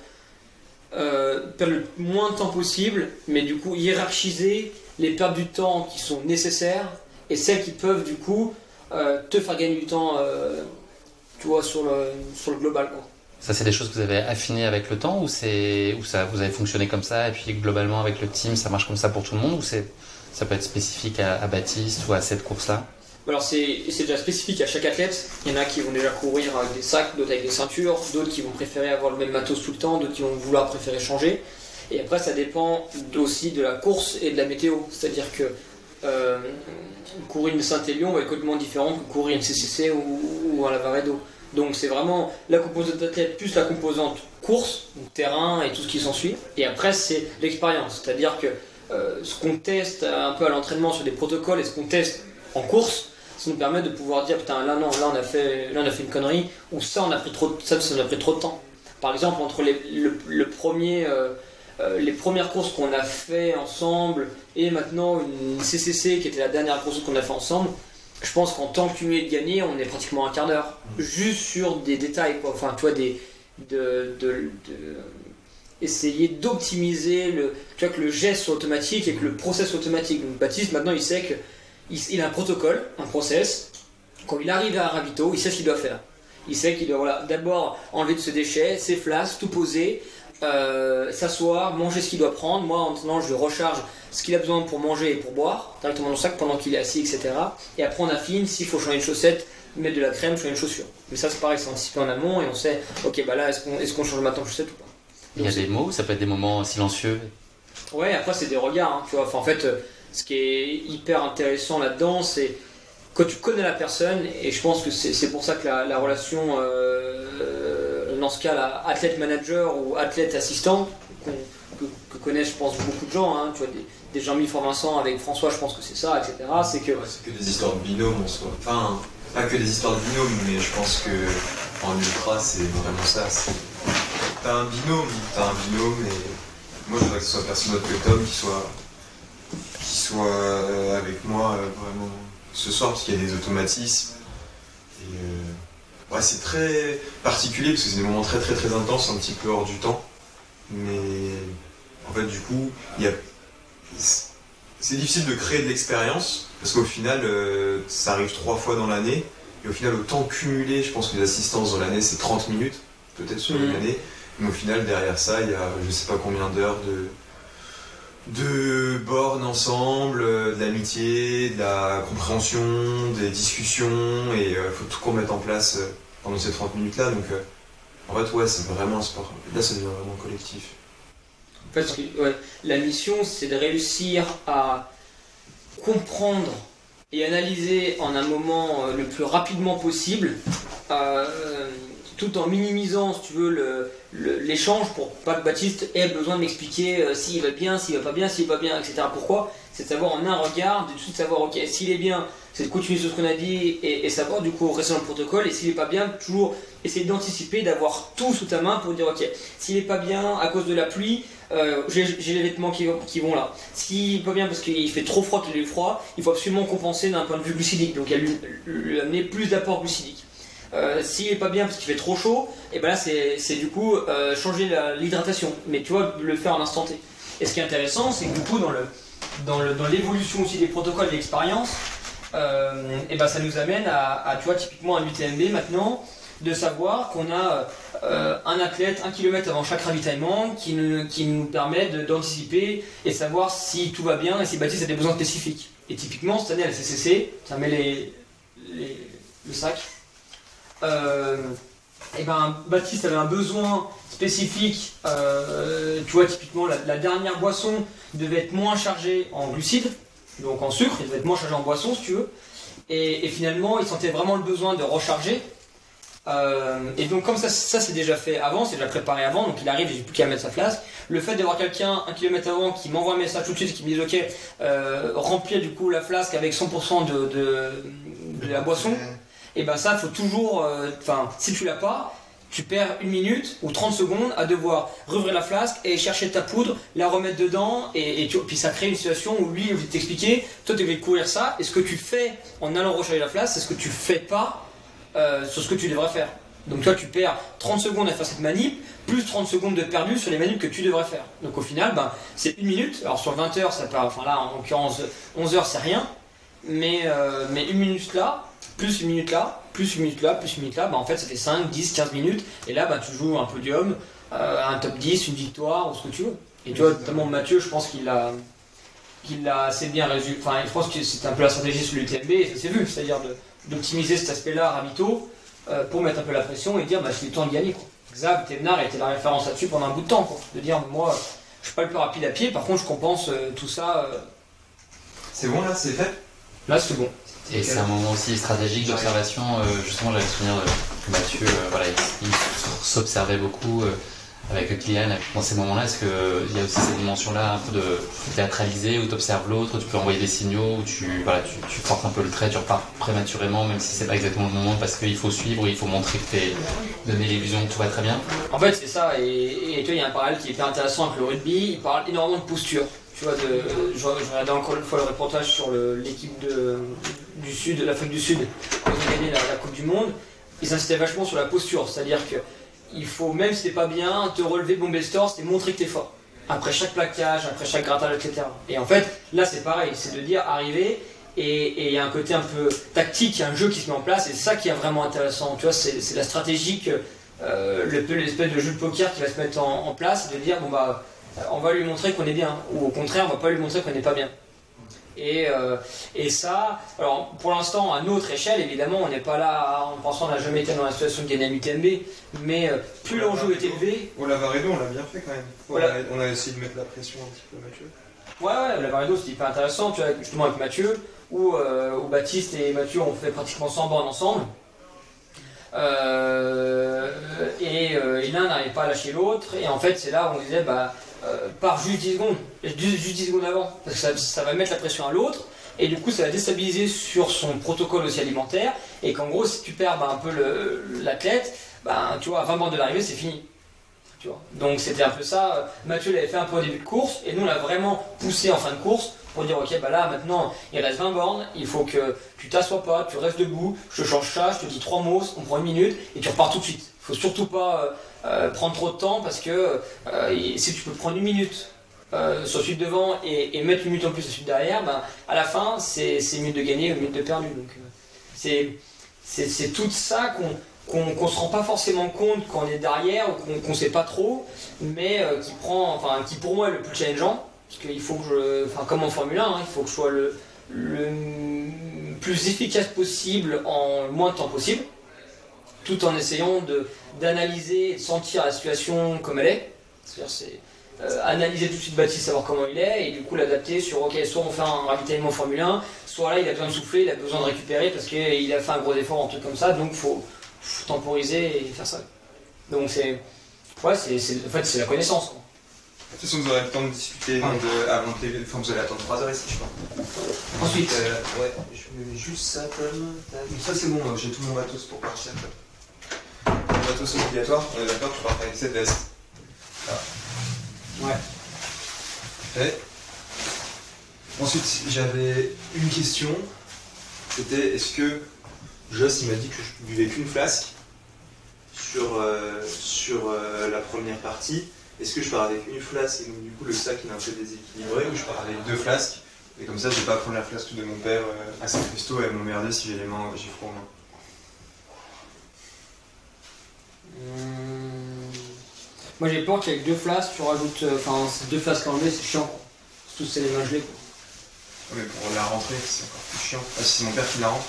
perdre le moins de temps possible, mais du coup hiérarchiser les pertes du temps qui sont nécessaires et celles qui peuvent du coup te faire gagner du temps, tu vois, sur le global, quoi. Ça, c'est des choses que vous avez affinées avec le temps ou ça, vous avez fonctionné comme ça et puis globalement avec le team ça marche comme ça pour tout le monde ou ça peut être spécifique à Baptiste ou à cette course-là? Alors c'est déjà spécifique à chaque athlète. Il y en a qui vont déjà courir avec des sacs, d'autres avec des ceintures, d'autres qui vont préférer avoir le même matos tout le temps, d'autres qui vont vouloir préférer changer. Et après ça dépend aussi de la course et de la météo. C'est-à-dire que courir une Saint-Élion va être complètement différent que courir une CCC ou un Lavaredo. Donc c'est vraiment la composante athlète plus la composante course, donc terrain et tout ce qui s'ensuit. Et après c'est l'expérience. C'est-à-dire que ce qu'on teste un peu à l'entraînement sur des protocoles et ce qu'on teste en course, ça nous permet de pouvoir dire putain là on a fait une connerie ou ça on a pris trop de temps. Par exemple entre les premières courses qu'on a fait ensemble et maintenant une CCC qui était la dernière course qu'on a fait ensemble, je pense qu'en temps cumulé de gagner on est pratiquement un quart d'heure juste sur des détails, quoi. Enfin tu vois essayer d'optimiser tu vois que le geste soit automatique et que le process soit automatique. Donc Baptiste maintenant il sait que il a un protocole, un process. Quand il arrive à un ravito, il sait ce qu'il doit faire. Il sait qu'il doit d'abord enlever de ses déchets, ses flasques, tout poser, s'asseoir, manger ce qu'il doit prendre. Moi, maintenant, je recharge ce qu'il a besoin pour manger et pour boire, directement dans le sac pendant qu'il est assis, etc. Et après, on affine. S'il faut changer une chaussette, mettre de la crème, changer une chaussure. Mais ça, c'est pareil, c'est anticipé en amont et on sait, ok, bah là, est-ce qu'on change maintenant de chaussette ou pas? Il y a des mots, ça peut être des moments silencieux. Ouais, après, c'est des regards, hein, tu vois. Enfin, en fait, ce qui est hyper intéressant là-dedans, c'est quand tu connais la personne, et je pense que c'est pour ça que la relation, dans ce cas, là, athlète-manager ou athlète-assistant, que connaissent, je pense, beaucoup de gens, hein, tu vois, des Jean-Mi Fort-Vincent avec François, je pense que c'est ça, etc. C'est que des histoires de binôme en soi. Enfin, pas que des histoires de binôme, mais je pense que en ultra, c'est vraiment ça. T'as un binôme, et moi je voudrais que ce soit personne d'autre que Tom qui soit avec moi vraiment ce soir, parce qu'il y a des automatismes. Et ouais, c'est très particulier parce que c'est des moments très très très intenses, un petit peu hors du temps. Mais en fait, du coup, c'est difficile de créer de l'expérience parce qu'au final, ça arrive 3 fois dans l'année. Et au final, au temps cumulé, je pense que les assistances dans l'année, c'est 30 minutes, peut-être sur une année. Mais au final, derrière ça, il y a je sais pas combien d'heures de bornes ensemble, de l'amitié, de la compréhension, des discussions. Et il faut tout qu'on mette en place pendant ces 30 minutes-là. Donc, en fait, ouais, c'est vraiment un sport. Là, ça devient vraiment collectif. En fait, ouais, la mission, c'est de réussir à comprendre et analyser en un moment le plus rapidement possible, tout en minimisant, si tu veux, l'échange pour pas que Baptiste ait besoin de m'expliquer s'il va bien, s'il va pas bien, s'il va bien, etc. Pourquoi? C'est de savoir en un regard, de tout de suite savoir, ok, s'il est bien, c'est de continuer sur ce qu'on a dit et savoir du coup rester dans le protocole, et s'il est pas bien, toujours essayer d'anticiper, d'avoir tout sous ta main pour dire, ok, s'il est pas bien à cause de la pluie, j'ai les vêtements qui vont là. S'il est pas bien parce qu'il fait trop froid, qu'il a eu froid, il faut absolument compenser d'un point de vue glucidique, donc il lui amener plus d'apport glucidique. S'il est pas bien parce qu'il fait trop chaud, et ben là c'est du coup changer l'hydratation, mais tu vois, le faire en instant T. Et ce qui est intéressant, c'est que du coup dans l'évolution aussi des protocoles et de l'expérience, et ben ça nous amène à tu vois, typiquement un UTMB maintenant, de savoir qu'on a un athlète 1 km avant chaque ravitaillement qui nous permet d'anticiper et savoir si tout va bien et si Baptiste a des besoins spécifiques. Et typiquement cette année à la CCC, ça met le sac. Et ben Baptiste avait un besoin spécifique, tu vois, typiquement la dernière boisson devait être moins chargée en glucides, donc en sucre, il devait être moins chargé en boisson si tu veux, et finalement il sentait vraiment le besoin de recharger, et donc comme ça c'est déjà fait avant, c'est déjà préparé avant, donc il arrive et j'ai plus qu'à mettre sa flasque. Le fait d'avoir quelqu'un 1 km avant qui m'envoie un message tout de suite qui me dit ok, remplir du coup la flasque avec 100% de la boisson, et ben ça faut toujours, si tu l'as pas, tu perds 1 minute ou 30 secondes à devoir rouvrir la flasque et chercher ta poudre, la remettre dedans, puis ça crée une situation où lui il va t'expliquer, toi tu devais courir ça, et ce que tu fais en allant recharger la flasque, c'est ce que tu fais pas sur ce que tu devrais faire. Donc toi tu perds 30 secondes à faire cette manip, plus 30 secondes de perdu sur les manips que tu devrais faire. Donc au final, c'est 1 minute, alors sur 20 heures ça part, enfin là en l'occurrence 11 heures c'est rien, mais 1 minute là, plus 1 minute là, plus 1 minute là, plus 1 minute là, en fait ça fait 5, 10, 15 minutes, et là tu joues un podium, un top 10, une victoire, ou ce que tu veux. Et tu vois, notamment Mathieu, je pense qu'il a assez bien résumé, enfin je pense que c'était un peu la stratégie sur l'UTMB, et ça s'est vu, c'est-à-dire d'optimiser cet aspect-là à Ravito, pour mettre un peu la pression et dire j'ai le temps de gagner, quoi. Xav Thévenard a été la référence là-dessus pendant un bout de temps, quoi. De dire moi je suis pas le plus rapide à pied, par contre je compense tout ça. C'est bon là, c'est fait? Là c'est bon. Et c'est un moment aussi stratégique d'observation, justement j'avais le souvenir que Mathieu il s'observait beaucoup avec Kylian dans ces moments-là. Est-ce qu'il y a aussi cette dimension-là un peu de théâtraliser, où tu observes l'autre, où tu peux envoyer des signaux, où tu portes un peu le trait, tu repars prématurément, même si c'est pas exactement le moment, parce qu'il faut suivre, il faut montrer que tu donné l'illusion que tout va très bien? En fait c'est ça, et tu vois, il y a un parallèle qui est hyper intéressant avec le rugby, il parle énormément de posture. Tu vois, je regardais encore une fois le reportage sur l'équipe du Sud, de l'Afrique du Sud, qui ont gagné la Coupe du Monde. Ils insistaient vachement sur la posture, c'est-à-dire que il faut, même si t'es pas bien, te relever, bomber le store, c'est montrer que t'es fort. Après chaque plaquage, après chaque grattage, etc. Et en fait, là c'est pareil, c'est de dire arriver, et il y a un côté un peu tactique, il y a un jeu qui se met en place, et c'est ça qui est vraiment intéressant. Tu vois, c'est la stratégie, l'espèce de jeu de poker qui va se mettre en place, de dire on va lui montrer qu'on est bien, ou au contraire on va pas lui montrer qu'on n'est pas bien. Et ça, alors pour l'instant à notre échelle évidemment on n'est pas là en pensant qu'on n'a jamais été dans la situation de gagner un UTMB, mais plus l'enjeu est élevé. Au Lavaredo on l'a bien fait quand même. Voilà. On a essayé de mettre la pression un petit peu Mathieu. Ouais, la variété c'était hyper intéressant, tu vois, justement avec Mathieu, où Baptiste et Mathieu ont fait pratiquement 100 bornes ensemble. Et l'un n'arrive pas à lâcher l'autre, et en fait c'est là où on disait pars juste 10 secondes, juste 10 secondes avant, parce que ça va mettre la pression à l'autre, et du coup ça va déstabiliser sur son protocole aussi alimentaire, et qu'en gros si tu perds un peu l'athlète, tu vois, à 20 bornes de l'arrivée c'est fini. Tu vois. Donc c'était un peu ça, Mathieu l'avait fait un peu au début de course, et nous on l'a vraiment poussé en fin de course, pour dire ok là maintenant il reste 20 bornes, il faut que tu t'assois pas, tu restes debout, je te change ça, je te dis 3 mots, on prend 1 minute et tu repars tout de suite. Il faut surtout pas prendre trop de temps parce que si tu peux prendre 1 minute sur celui de devant et mettre 1 minute en plus sur celui derrière, à la fin c'est 1 minute de gagné ou 1 minute de perdu. Donc c'est tout ça qu'on se rend pas forcément compte quand on est derrière ou qu'on sait pas trop, mais qui pour moi est le plus challengeant. Parce qu'il faut que comme en Formule 1, il faut que je sois le plus efficace possible en le moins de temps possible, tout en essayant d'analyser, de sentir la situation comme elle est. C'est-à-dire analyser tout de suite Baptiste, savoir comment il est, et du coup l'adapter sur ok, soit on fait un ravitaillement Formule 1, soit là il a besoin de souffler, il a besoin de récupérer parce qu'il a fait un gros effort, un truc comme ça, donc faut temporiser et faire ça. Donc en fait c'est la connaissance, quoi. De toute façon, vous aurez le temps de discuter avant que les... Enfin, vous allez attendre 3 heures ici, je crois. Ensuite, ouais, je mets juste ça comme... Ça, c'est bon, j'ai tout mon matos pour partir. Mon matos obligatoire, on est d'accord, je pars avec cette veste. Ouais. Et ensuite, j'avais une question. C'était, est-ce que Joss, il m'a dit que je buvais qu'une flasque sur la première partie. Est-ce que je pars avec une flasque et donc du coup le sac il est un peu déséquilibré, ou je pars avec 2 flasques et comme ça je vais pas prendre la flasque de mon père à Saint-Christo et m'emmerder si j'ai froid aux mains. Moi j'ai peur qu'avec 2 flasques tu rajoutes, 2 flasques à enlever c'est chiant, surtout si c'est les mains gelées, quoi. Ouais, mais pour la rentrée c'est encore plus chiant. Ah, si c'est mon père qui la rentre.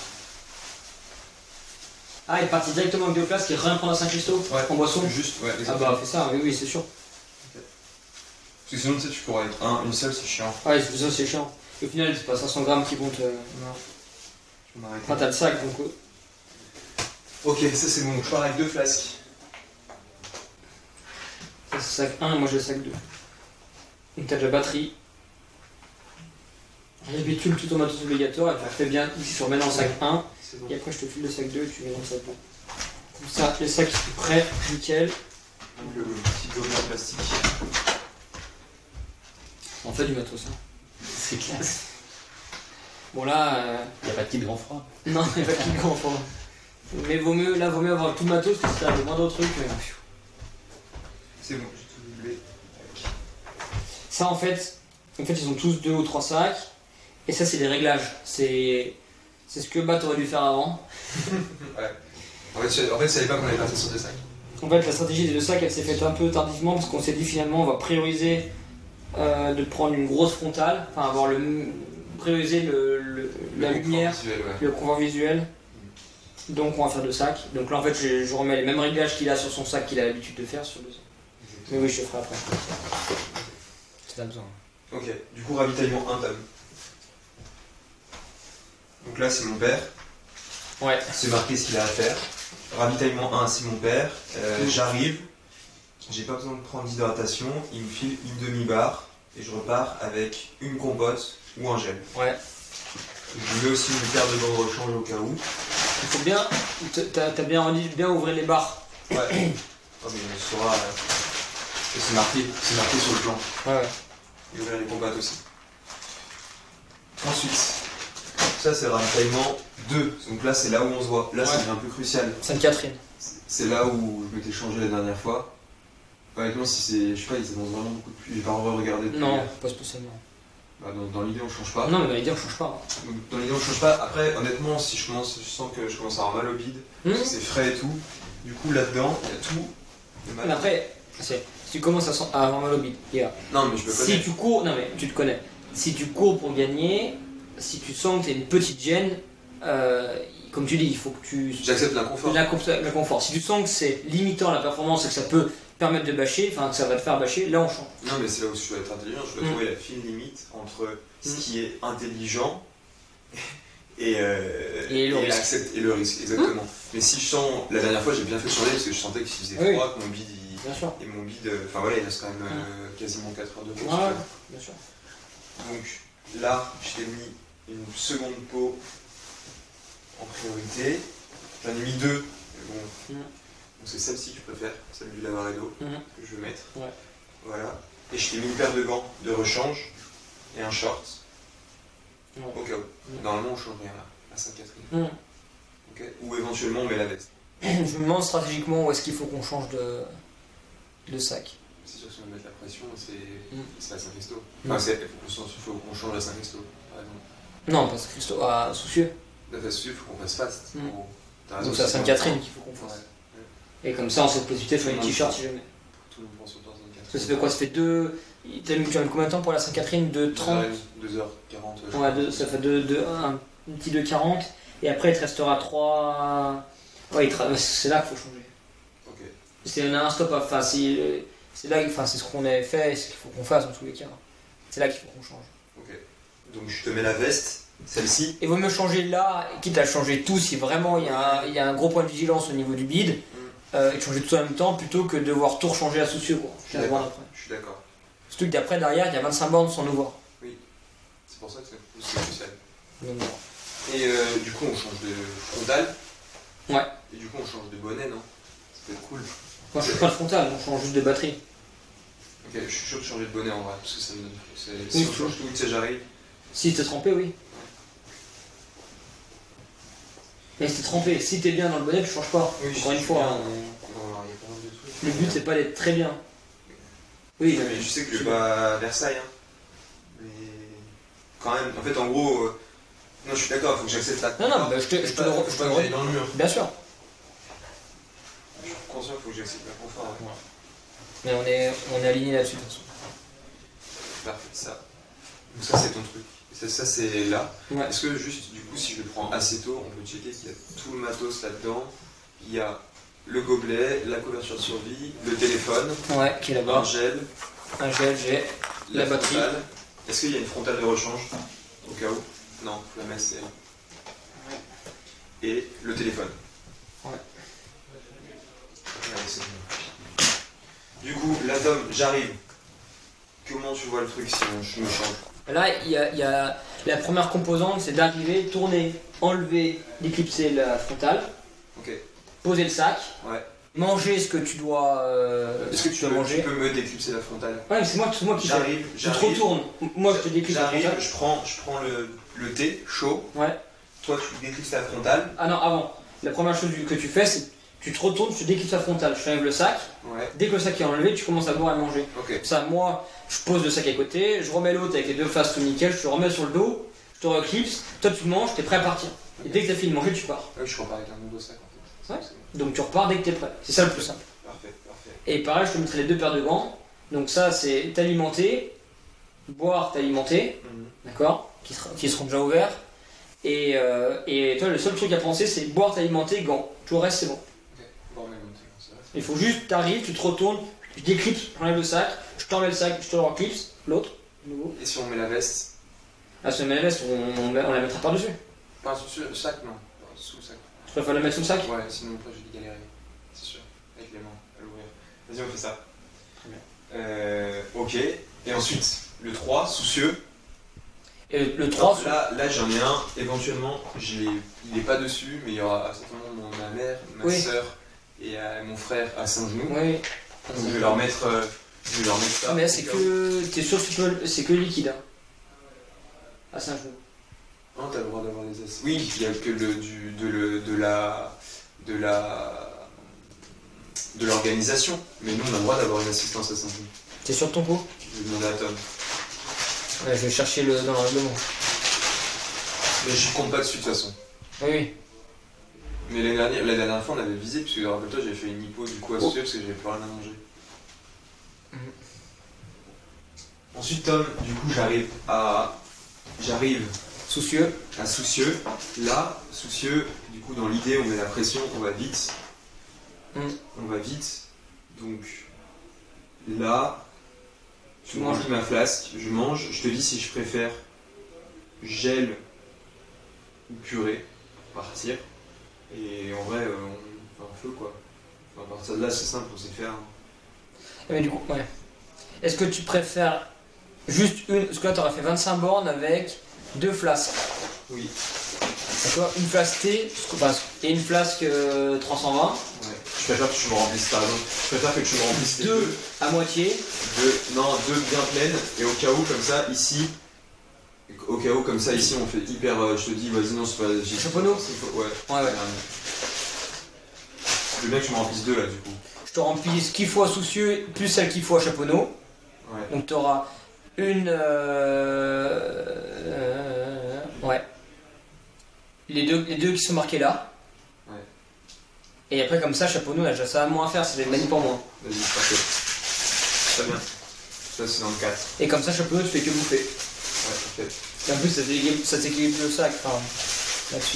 Ah, il est parti directement avec 2 flasques et rien prendre à Saint-Christo en boisson. Juste, ouais. Ah fais ça, oui c'est sûr. Parce que sinon, tu sais, tu cours avec une seule, c'est chiant. Ouais, ça c'est chiant. Et au final, c'est pas 500 grammes qui vont te... Non. Je vais m'arrêter. Enfin, t'as le sac, donc... Ok, ça c'est bon, je pars avec 2 flasques. Ça c'est sac 1, moi j'ai le sac 2. Donc t'as de la batterie. Récapitule tout ton matos obligatoire et tu fais bien, ici tu remets dans le sac 1. Bon. Et après je te file le sac 2 et tu mets dans le sac 2. Comme ça, les sacs sont prêts, nickel. Donc le petit gobelet plastique. On fait du matos, hein. C'est classe. Bon là... Il n'y a pas de kit grand froid. Non, il n'y a pas de kit grand froid. Mais vaut mieux avoir tout le matos que si t'as le moindre truc. C'est bon, j'ai tout doublé. Ça en fait, ils ont tous 2 ou 3 sacs. Et ça c'est des réglages. C'est ce que Bat aurait dû faire avant. Ouais. En fait, je savais pas qu'on allait partir sur 2 sacs. En fait, la stratégie des 2 sacs, elle s'est faite un peu tardivement parce qu'on s'est dit finalement on va prioriser de prendre une grosse frontale, enfin prioriser la lumière, visuel, ouais. Le confort visuel. Donc on va faire 2 sacs. Donc là en fait je remets les mêmes réglages qu'il a sur son sac qu'il a l'habitude de faire sur 2 sacs. Mais oui, je te ferai après. Si t'as besoin. Ok, du coup ravitaillement 1 tome. Donc là c'est mon père. Ouais. C'est marqué ce qu'il a à faire. Ravitaillement 1 c'est mon père. J'arrive. J'ai pas besoin de prendre d'hydratation, il me file une demi-barre et je repars avec une compote ou un gel. Ouais. Je mets aussi une paire de gants de rechange au cas où. Il faut bien, t'as bien ouvrir les barres. Ouais. Oh, mais on saura. C'est marqué sur le plan. Ouais. Et ouvrir les compotes aussi. Ensuite, ça c'est le ravitaillement 2. Donc là c'est là où on se voit. Là c'est un peu crucial. Sainte-Catherine. C'est là où je m'étais changé la dernière fois. Honnêtement, si c'est. Je sais pas, ils annoncent vraiment beaucoup de pluie. J'ai pas regardé. Non, pas spécialement. Bah, dans l'idée, on change pas. Non, mais dans l'idée, on change pas. Donc, dans l'idée, on change pas. Après, honnêtement, si je sens que je commence à avoir mal au bide, parce que c'est frais et tout. Du coup, là-dedans, il y a tout. Mais après, si tu commences à avoir mal au bide, non, mais je me connais. Si tu cours, non, mais tu te connais. Si tu cours pour gagner, si tu sens que tu as une petite gêne, il comme tu dis, il faut que tu... J'accepte l'inconfort. L'inconfort. Si tu sens que c'est limitant la performance et que ça peut permettre de bâcher, enfin que ça va te faire bâcher, là on change. Non, mais c'est là où je dois être intelligent, je dois trouver la fine limite entre ce qui est intelligent et le risque, exactement. Mais si je sens, la dernière fois j'ai bien fait changer parce que je sentais qu'il faisait froid, que mon bide, et mon bide, enfin voilà, il reste quand même quasiment 4 heures de course. Ouais, bien sûr. Donc là, je t'ai mis une seconde peau en priorité. J'en ai mis 2, mais bon. Donc c'est celle-ci que je préfère, celle du Lavaredo que je vais mettre. Ouais. Voilà. Et je t'ai mis une paire de gants de rechange et un short. Au cas où. Normalement on change rien là, à Sainte-Catherine. Ok. Ou éventuellement on met la veste. Je me demande stratégiquement où est-ce qu'il faut qu'on change de sac. C'est sûr que si on met la pression, c'est à Saint-Christo. Enfin, il faut qu'on change à Saint-Christo, par exemple. Non, parce que Christo à Soucieux. La Soucieux, il faut qu'on fasse fast. Donc c'est à Sainte-Catherine qu'il faut qu'on fasse. Et comme ça, en cette possibilité, il faut une t-shirt si jamais. Tout le monde pense autour de Sainte-Catherine. Ça fait quoi? Ça fait 2. Tu as mis combien de temps pour la Sainte-Catherine? 2h30 2h40. Ouais, ça fait un petit 2h40. Et après, il te restera 3. Ouais, c'est là qu'il faut changer. Ok. C'est un stop. Enfin, c'est là, enfin, c'est ce qu'on avait fait et ce qu'il faut qu'on fasse dans tous les cas. C'est là qu'il faut qu'on change. Ok. Donc je te mets la veste, celle-ci. Et vaut mieux changer là, quitte à changer tout si vraiment il y a un gros point de vigilance au niveau du bide. Et de changer tout en même temps plutôt que de devoir tout rechanger à soucieux quoi. Je suis d'accord. Surtout que d'après derrière il y a 25 bornes sans nous voir. Oui, c'est pour ça que c'est spécial. Non. Et du coup on change de frontal. Ouais. Et du coup on change de bonnet non? Ça peut être cool. Moi je suis pas de frontal, on change juste de batterie. Ok, je suis chaud de changer de bonnet en vrai parce que ça me donne. Oui, si on change tout, tu sais j'arrive. Si t'es trempé oui. Mais si t'es trempé, si t'es bien dans le bonnet, tu changes pas. Oui, encore une fois. Le but c'est pas d'être très bien. Oui. Mais je sais que je vais pas à Versailles. Hein. Mais quand même, en fait en gros. Non, je suis d'accord, il faut que j'accepte la. Non, bah, je te le redis. Dans le mur. Bien sûr. Je suis conscient qu'il faut que j'accepte la confort. Ouais. Mais on est aligné là-dessus de toute façon. Parfait, ça. Donc ça c'est ton truc. Ça c'est là. Ouais. Est-ce que juste du coup si je le prends assez tôt, on peut checker qu'il y a tout le matos là-dedans. Il y a le gobelet, la couverture de survie, le téléphone, ouais, qui est là-bas. Un gel, j'ai la batterie. Frontale. Est-ce qu'il y a une frontale de rechange au cas où? Non, faut la mettre c'est là. Et le téléphone. Ouais. Ouais, c'est bon. Du coup, là Tom, j'arrive. Comment tu vois le truc si je me change? Là, il y a la première composante, c'est d'arriver, tourner, enlever, déclipser la frontale, poser le sac, manger ce que tu dois Est-ce que tu peux manger. Tu peux me déclipser la frontale? Ouais, c'est moi qui j'arrive. Tu te retournes, moi je te déclipse la frontale. Je prends le thé chaud. Ouais. Toi tu déclipses la frontale. Ah non, avant. La première chose que tu fais, c'est tu te retournes, tu déclipses la frontale, je t'enlève le sac. Ouais. Dès que le sac est enlevé, tu commences à boire et à manger. Okay. Ça, moi, je pose le sac à côté, je remets l'autre avec les deux faces tout nickel, je te remets sur le dos, je te reclipse, toi tu manges, t'es prêt à partir. Et dès que t'as fini de manger, tu pars. Oui, je repars avec un nouveau sac en fait. Ouais. Donc tu repars dès que t'es prêt. C'est ça le plus simple. Parfait. Et pareil, je te mettrai les deux paires de gants. Donc ça, c'est t'alimenter, boire, t'alimenter, d'accord, qui seront déjà ouverts. Et toi, le seul truc à penser, c'est boire, t'alimenter, gants. Tout le reste, c'est bon. Il faut juste, t'arrives, tu te retournes, tu déclipses, j'enlève le sac, je t'enlève le sac, je te le reclipse, l'autre, nouveau. Et si on met la veste? Ah, si on met la veste, on la mettra par-dessus. Pas sur le sac, non. Sous le sac. Tu préfères la mettre sous le sac? Ouais, sinon après je vais galérer. C'est sûr. Avec les mains, à l'ouvrir. Vas-y, on fait ça. Très bien. Ok. Et ensuite, le 3, soucieux. Et le 3, là j'en ai un, éventuellement, il n'est pas dessus, mais il y aura certainement ma mère, ma soeur et mon frère à Saint-Genou. Oui. Donc je vais leur mettre ça. Ah, mais là c'est que. T'es sûr que c'est que liquide hein. À Saint-Genou. Non, t'as le droit d'avoir des acides. Oui, il n'y a que de l'organisation. Mais nous on a le droit d'avoir une assistance à Saint-Genou. T'es sûr de ton pot? Je vais demander à Tom. Ouais, je vais chercher dans le règlement. Mais je compte pas dessus de toute façon. Oui. Mais la dernière fois on avait visé, puisque rappelle-toi j'avais fait une hypo du coup associée parce que j'avais plus rien à manger. Ensuite Tom, du coup j'arrive Soucieux. À soucieux. Là, soucieux, du coup, dans l'idée, on met la pression, on va vite. On va vite. Donc, là, je mange ma flasque, je mange. Je te dis si je préfère gel ou purée, partir. Et en vrai, on fait un feu, quoi. Enfin, à partir de là, c'est simple, on sait faire. Mais du coup, ouais. Est-ce que tu préfères juste une... Parce que là, t'aurais fait 25 bornes avec 2 flasques. Oui. D'accord. Une flasque thé et une flasque 320. Ouais. Je préfère que tu me remplisses, par exemple. Je préfère que tu me remplisses les 2 à moitié. 2 bien pleines. Et au cas où, comme ça, ici... Au cas où, comme ça, ici, on fait hyper... je te dis, vas-y, non, c'est pas... Chaponneau. Ouais. Ouais. Je veux bien que tu me remplisses 2, là, du coup. Je te remplis ce qu'il faut à Soucieux, plus celle qu'il faut à Chaponneau. Ouais. Donc tu auras une... ouais. Les deux qui sont marqués là. Ouais. Et après comme ça, Chaponneau, là, ça a moins à faire, c'est des manies pour moi. Vas-y, parfait. Très bien. Ça, c'est dans le 4. Et comme ça, Chaponneau, tu fais que bouffer. Ouais, parfait. Et en plus, ça t'équilibre le sac, enfin, là-dessus.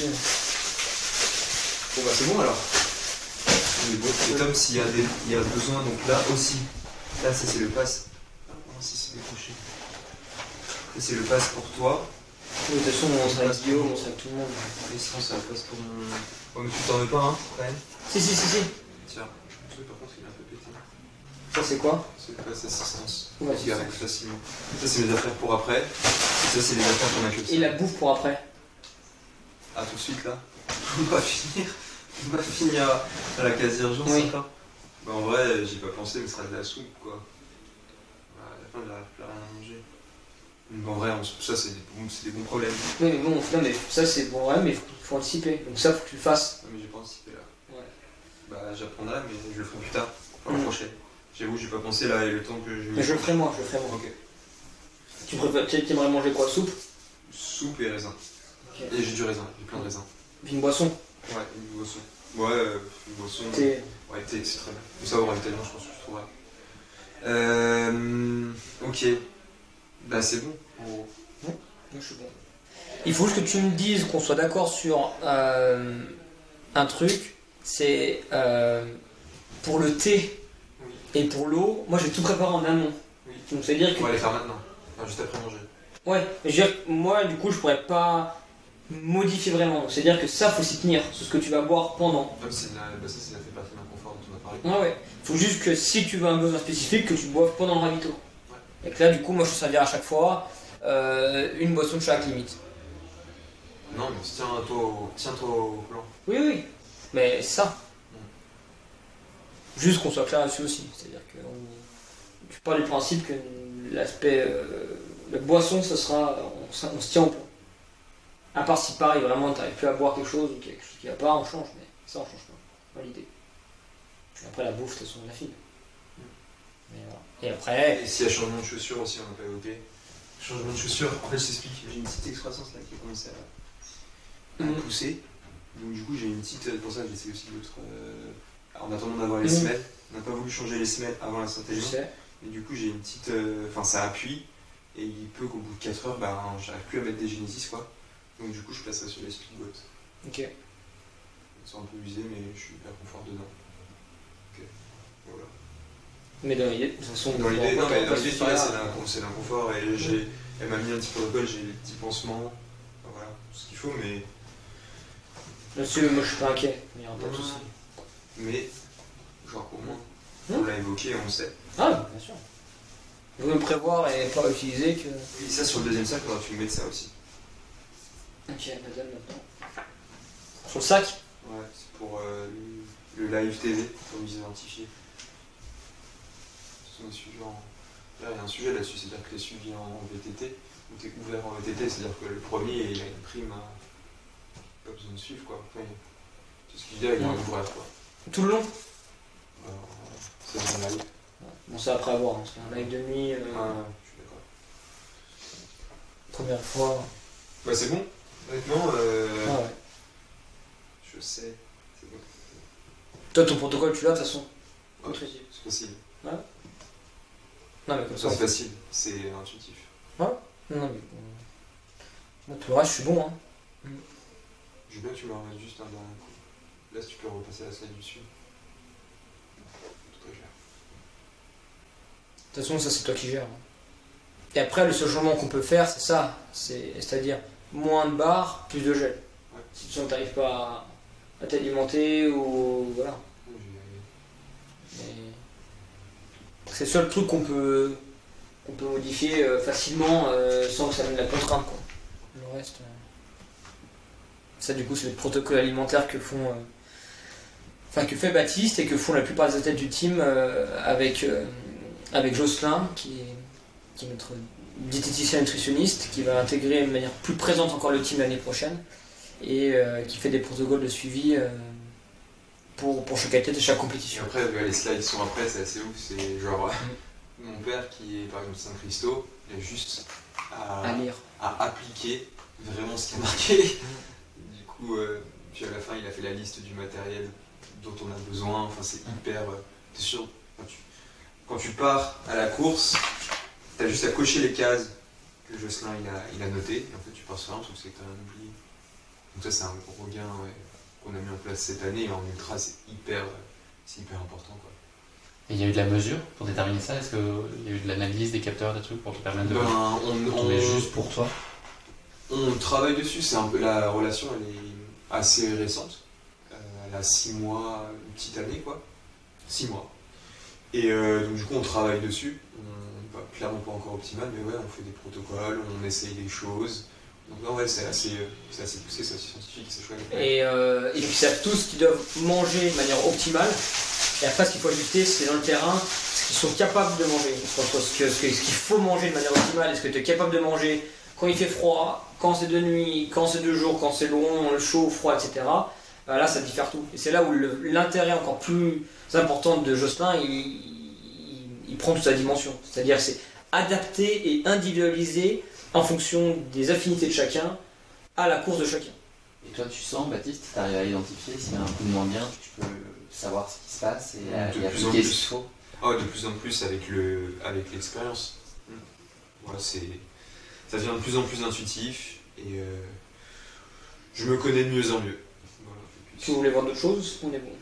Bon, bah, c'est bon, alors. Mais bon, et Tom, s'il y a besoin, donc là aussi. Là, ça, c'est le pass. Ah, non, si, c'est décroché. Ça, c'est le pass pour toi. De toute façon, on sera avec Guillaume, on sera avec tout le monde. Et sinon, c'est un pass pour mon... Oh, mais tu t'en veux pas, hein, quand même. Si. Tiens, le truc, par contre, il est un peu pété. Ça, c'est quoi? C'est le pass assistance. Ouais, qui arrive facilement. Ça, c'est les affaires pour après. Et ça, c'est les affaires qu'on a que ça. Et la bouffe pour après. Ah, tout de suite, là. On va finir à la case urgence, oui. Encore. Bah, en vrai, j'y ai pas pensé, mais ce sera de la soupe, quoi. Bah, à la fin, il n'y plus rien à manger. Mais en vrai, ça, c'est des bons problèmes. Oui, mais bon, non, mais ça, c'est bon, ouais, mais il faut anticiper. Donc ça, faut que tu le fasses. Non, mais j'ai pas anticipé, là. Ouais. Bah, j'apprendrai, mais je le ferai plus tard, pour la prochaine. J'avoue, j'ai pas pensé, là, et le temps que je... Mais je le ferai moi. Ok. Tu aimerais manger quoi? Soupe? Soupe et raisin. Okay. Et j'ai du raisin, j'ai plein de raisins. Puis une boisson? Ouais, une boisson. Ouais, une boisson. Thé. Ouais, thé, c'est très bien. Ça, au ravitaillement, je pense que je trouverai. Ok. Bah, c'est bon, en gros. Ouais, je suis bon. Il faut juste que tu me dises qu'on soit d'accord sur un truc. C'est pour le thé et pour l'eau. Moi, j'ai tout préparé en amont. Oui. Donc, ça veut dire que. On va les faire maintenant. Enfin, juste après manger. Ouais, mais je veux dire, moi, du coup, je pourrais pas modifier vraiment. C'est-à-dire que ça, faut s'y tenir. C'est ce que tu vas boire pendant. Comme ça, ça fait partie d'un confort dont on a parlé. Ouais. Faut juste que si tu veux un besoin spécifique, que tu boives pendant le ravito. Ouais. Et que là, du coup, moi, je te servirai à chaque fois une boisson de chaque limite. Non, mais tiens-toi au plan. Oui. Mais ça. Juste qu'on soit clair là-dessus aussi. C'est-à-dire que tu pars du principe que l'aspect. La boisson, ce sera. On se tient au plan. À part si pareil, vraiment, t'arrives plus à boire quelque chose ou quelque chose qui va pas, on change, mais ça, on change pas. Pas l'idée. Et après, la bouffe, de toute façon, on la file. Mais voilà. Et après. Et s'il y a changement de chaussures aussi, on n'a pas évoqué. Changement de chaussures, en fait, je t'explique. J'ai une petite excroissance là qui a commencé à pousser. Donc, du coup, j'ai une petite. Pour ça, j'essaie aussi d'autres. En attendant d'avoir les semelles, on n'a pas voulu changer les semelles avant la synthèse. Je sais. Et du coup, j'ai une petite. Enfin, ça appuie. Et il peut qu'au bout de 4 heures, ben, j'arrive plus à mettre des Genesis, quoi. Donc, du coup, je placerai sur les Speedboat. Ok. Ils sont un peu usés, mais je suis hyper confort dedans. Ok. Voilà. Mais dans l'idée, de toute façon, dans l'idée, non, mais dans l'idée, c'est c'est l'inconfort. Et elle m'a mis un petit protocole, j'ai les petits pansements. Enfin, voilà, tout ce qu'il faut, mais. Là-dessus, moi, je suis pas inquiet. Il n'y aura pas de soucis. Mais, genre, au moins, on l'a évoqué, on le sait. Ah, bien sûr. Vous me prévoir et pas utiliser que. Et ça, sur le deuxième sac, faudra que tu me mettes ça aussi. Ok, la donne maintenant. Sur le sac? Ouais, c'est pour le live TV, pour nous identifier. Ce sont des sujets en... Là, il y a un sujet là-dessus, c'est-à-dire que tu es suivi en VTT, ou tu es ouvert en VTT, c'est-à-dire que le premier, il a une prime, pas besoin de suivre, quoi. Enfin, c'est ce qu'il dit, il est ouvert, quoi. Tout le long? C'est un live. Bon, c'est après avoir, hein. C'est un live de nuit. Ouais, je suis d'accord. Première fois. Bah, c'est bon, honnêtement. Ah ouais. Je sais, c'est bon. Toi, ton protocole, tu l'as de toute façon? Ouais, c'est facile. Ouais. Non, mais comme ça. C'est facile, c'est intuitif. Ouais. Non, mais bon. Tout le reste, je suis bon. Hein. Je veux bien que tu me remettes juste un dernier coup. Là, si tu peux repasser la slide du dessus. Tout est clair. De toute façon, ça, c'est toi qui gères. Et après, le seul changement qu'on peut faire, c'est ça. C'est-à-dire moins de barres, plus de gel. Ouais. Si tu n'arrives pas à t'alimenter ou voilà. C'est le seul truc qu'on peut modifier facilement sans que ça mène la contrainte, quoi. Le reste, ça du coup c'est le protocole alimentaire que fait Baptiste et que font la plupart des athlètes du team avec Jocelyn qui est notre diététicien nutritionniste qui va intégrer de manière plus présente encore le team l'année prochaine et qui fait des protocoles de suivi pour chaque athlète et chaque compétition. Et après, les slides qui sont après, c'est assez ouf. C'est genre mon père qui est par exemple Saint-Christo, il a juste à lire, à appliquer vraiment ce qui est marqué. Du coup, puis à la fin, il a fait la liste du matériel dont on a besoin. Enfin, c'est hyper. T'es sûr, quand tu pars à la course, t'as juste à cocher les cases que Jocelyn il a notées. Et en fait, tu pars sur rien parce que c'est que t'as rien oublié. Donc ça, c'est un gros gain qu'on a mis en place cette année. Et en ultra, c'est hyper important, quoi. Et il y a eu de la mesure pour déterminer ça? Est-ce qu'il y a eu de l'analyse des capteurs, des trucs pour te permettre de on juste pour toi? On travaille dessus, la relation elle est assez récente. Elle a 6 mois, une petite année quoi. 6 mois. Et donc du coup on travaille dessus. On n'est clairement pas encore optimal, mais ouais, on fait des protocoles, on essaye des choses. Donc non, ouais, c'est assez poussé, c'est assez scientifique, c'est chouette. Et puis ils savent tous qu'ils doivent manger de manière optimale. Et après, ce qu'il faut ajuster, c'est dans le terrain ce qu'ils sont capables de manger. Ce qu'il faut manger de manière optimale, est-ce que tu es capable de manger quand il fait froid, quand c'est de nuit, quand c'est de jour, quand c'est long, chaud, froid, etc. Là, ça diffère tout. Et c'est là où l'intérêt encore plus important de Jocelyn, il prend toute sa dimension. C'est-à-dire c'est adapter et individualiser en fonction des affinités de chacun à la course de chacun. Et toi, tu sens, Baptiste, tu arrives à identifier s'il y a un coup de moins bien, tu peux savoir ce qui se passe et appliquer ce qu'il faut. Oh, de plus en plus avec l'expérience. Voilà, ça devient de plus en plus intuitif et je me connais de mieux en mieux. Voilà. Si vous voulez voir d'autres choses, on est bon.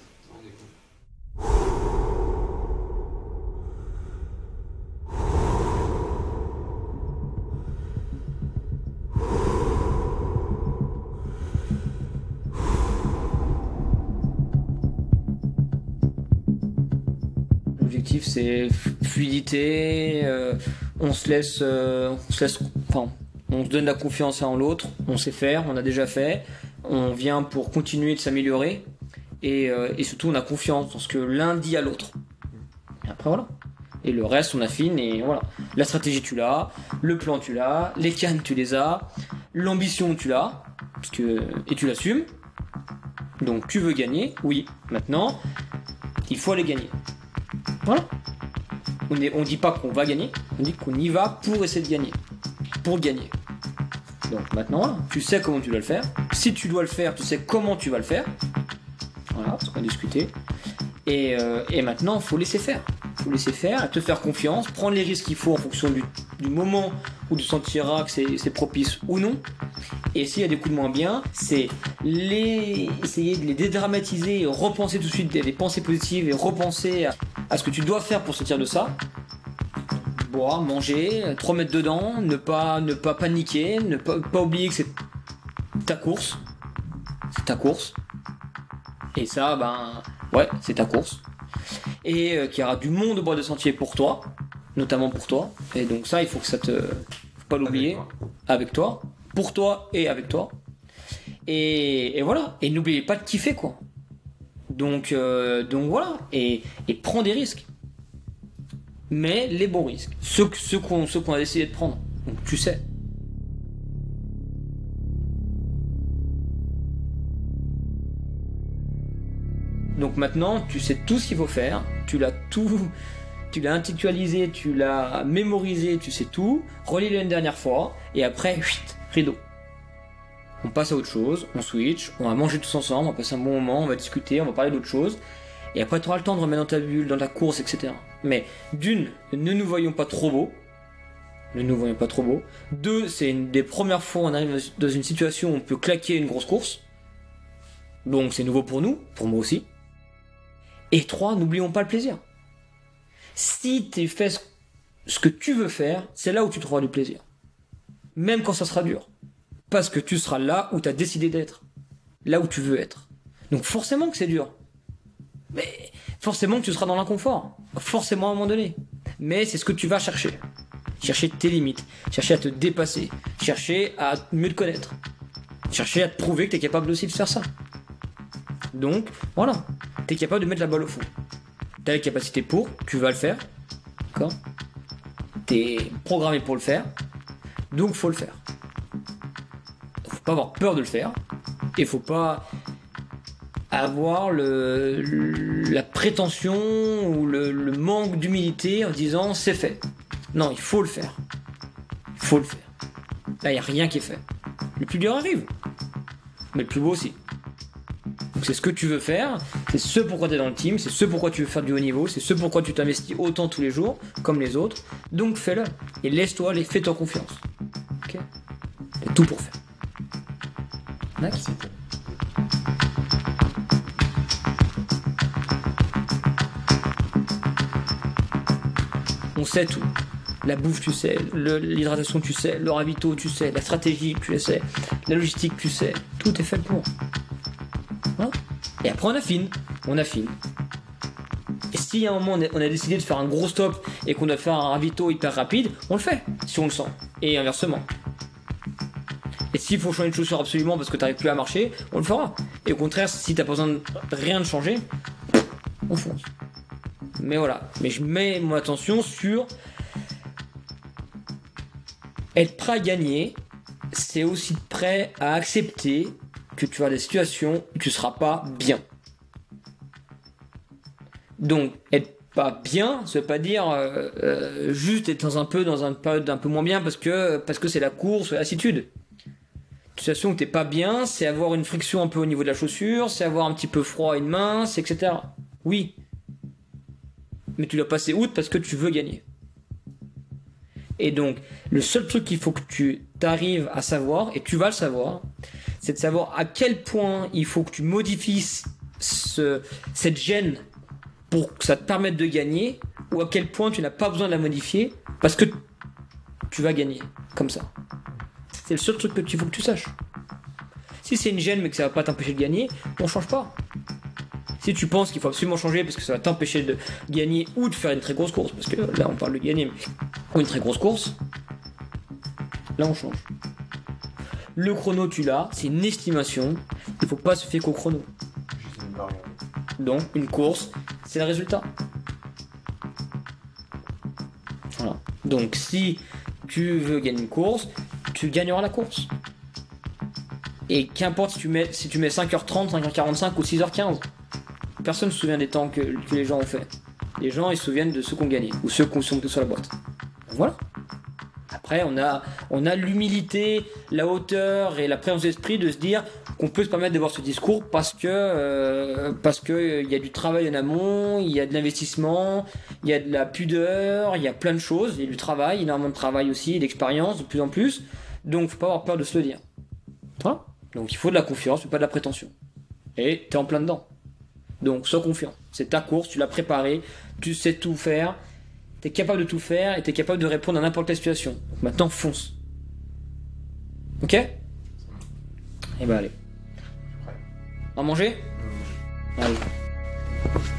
L'objectif c'est fluidité, on se donne la confiance l'un en l'autre, on sait faire, on a déjà fait, on vient pour continuer de s'améliorer et surtout on a confiance dans ce que l'un dit à l'autre. Et après voilà. Et le reste on affine et voilà. La stratégie tu l'as, le plan tu l'as, les cannes tu les as, l'ambition tu l'as, et tu l'assumes. Donc tu veux gagner, oui. Maintenant, il faut aller gagner. Voilà. On dit pas qu'on va gagner, on dit qu'on y va pour essayer de gagner. Pour gagner. Donc maintenant, voilà, tu sais comment tu dois le faire. Si tu dois le faire, tu sais comment tu vas le faire. Voilà, parce qu'on a discuté. Et maintenant, il faut laisser faire. Il faut laisser faire, te faire confiance, prendre les risques qu'il faut en fonction du moment où tu sentiras que c'est propice ou non. Et s'il y a des coups de moins bien, c'est essayer de les dédramatiser, repenser tout de suite des pensées positives et repenser à ce que tu dois faire pour sortir de ça. Boire, manger, te remettre dedans, ne pas paniquer, ne pas oublier que c'est ta course. C'est ta course. Et ça, ouais, c'est ta course. Et qu'il y aura du monde au bord de sentier pour toi, notamment pour toi. Et donc ça, il faut que faut pas l'oublier, avec toi, pour toi et avec toi. Et voilà. Et n'oubliez pas de kiffer, quoi. Donc voilà. Et prends des risques. Mais les bons risques. Ceux qu'on a décidé de prendre. Donc tu sais. Donc maintenant, tu sais tout ce qu'il faut faire. Tu l'as intellectualisé, tu l'as mémorisé, tu sais tout. Relis-le une dernière fois. Et après, rideau. On passe à autre chose, on switch, on va manger tous ensemble, on va passer un bon moment, on va discuter, on va parler d'autre chose. Et après, tu auras le temps de remettre dans ta bulle, dans ta course, etc. Mais ne nous voyons pas trop beaux. Le nouveau n'est pas trop beau. 2, c'est une des premières fois où on arrive dans une situation où on peut claquer une grosse course. Donc c'est nouveau pour nous, pour moi aussi. Et 3, n'oublions pas le plaisir. Si tu fais ce que tu veux faire, c'est là où tu trouveras du plaisir. Même quand ça sera dur. Parce que tu seras là où tu as décidé d'être. Là où tu veux être. Donc forcément que c'est dur. Mais forcément que tu seras dans l'inconfort. Forcément à un moment donné. Mais c'est ce que tu vas chercher. Chercher tes limites. Chercher à te dépasser. Chercher à mieux te connaître. Chercher à te prouver que tu es capable aussi de faire ça. Donc, voilà. Tu es capable de mettre la balle au fond. Tu as les capacités pour, tu vas le faire. D'accord ? Tu es programmé pour le faire. Donc, faut le faire. Faut pas avoir peur de le faire. Et faut pas avoir la prétention ou le manque d'humilité en disant c'est fait. Non, il faut le faire. Il faut le faire. Là, il n'y a rien qui est fait. Le plus dur arrive. Mais le plus beau aussi. Donc c'est ce que tu veux faire, c'est ce pourquoi tu es dans le team, c'est ce pourquoi tu veux faire du haut niveau, c'est ce pourquoi tu t'investis autant tous les jours, comme les autres. Donc fais-le. Et laisse-toi, fais-toi confiance. Ok ? T'as tout pour faire. Next. On sait tout. La bouffe, tu sais. L'hydratation, tu sais. Le ravito, tu sais. La stratégie, tu sais. La logistique, tu sais. Tout est fait pour. Hein ? Et après, on affine. On affine. Et si à un moment, on a décidé de faire un gros stop et qu'on doit faire un ravito hyper rapide, on le fait. Si on le sent. Et inversement. Et s'il faut changer de chaussure absolument parce que tu n'arrives plus à marcher, on le fera. Et au contraire, si tu n'as pas besoin de rien de changer, on fonce. Mais voilà. Mais je mets mon attention sur être prêt à gagner. C'est aussi prêt à accepter que tu as des situations où tu ne seras pas bien. Donc, être pas bien, ça veut pas dire juste être dans une période un peu moins bien parce que c'est la course ou la lassitude. Situation où t'es pas bien, c'est avoir une friction un peu au niveau de la chaussure, c'est avoir un petit peu froid à une main, etc. Oui. Mais tu dois passer outre parce que tu veux gagner. Et donc, le seul truc qu'il faut que tu t'arrives à savoir, et tu vas le savoir, c'est de savoir à quel point il faut que tu modifies cette gêne pour que ça te permette de gagner, ou à quel point tu n'as pas besoin de la modifier parce que tu vas gagner, comme ça. C'est le seul truc qu'il faut que tu saches. Si c'est une gêne mais que ça va pas t'empêcher de gagner, on change pas. Si tu penses qu'il faut absolument changer parce que ça va t'empêcher de gagner ou de faire une très grosse course, parce que là on parle de gagner, mais ou une très grosse course, là on change. Le chrono tu l'as, c'est une estimation, il faut pas se fier qu'au chrono. Donc une course, c'est le résultat. Voilà. Donc si tu veux gagner une course, tu gagneras la course. Et qu'importe si tu mets 5h30, 5h45 ou 6h15. Personne ne se souvient des temps que les gens ont fait. Les gens ils se souviennent de ceux qui ont gagné ou ceux qui sont sur la boîte. Donc voilà. Après on a l'humilité, la hauteur et la présence d'esprit de se dire qu'on peut se permettre d'avoir ce discours parce que il y a du travail en amont, il y a de l'investissement, il y a de la pudeur, il y a plein de choses, il y a du travail, énormément de travail aussi, d'expérience de plus en plus. Donc faut pas avoir peur de se le dire. Voilà. Donc il faut de la confiance, mais pas de la prétention. Et t'es en plein dedans. Donc sois confiant. C'est ta course, tu l'as préparée, tu sais tout faire, t'es capable de tout faire et t'es capable de répondre à n'importe quelle situation. Donc maintenant fonce. Ok ? Eh ben allez. À manger ? Allez.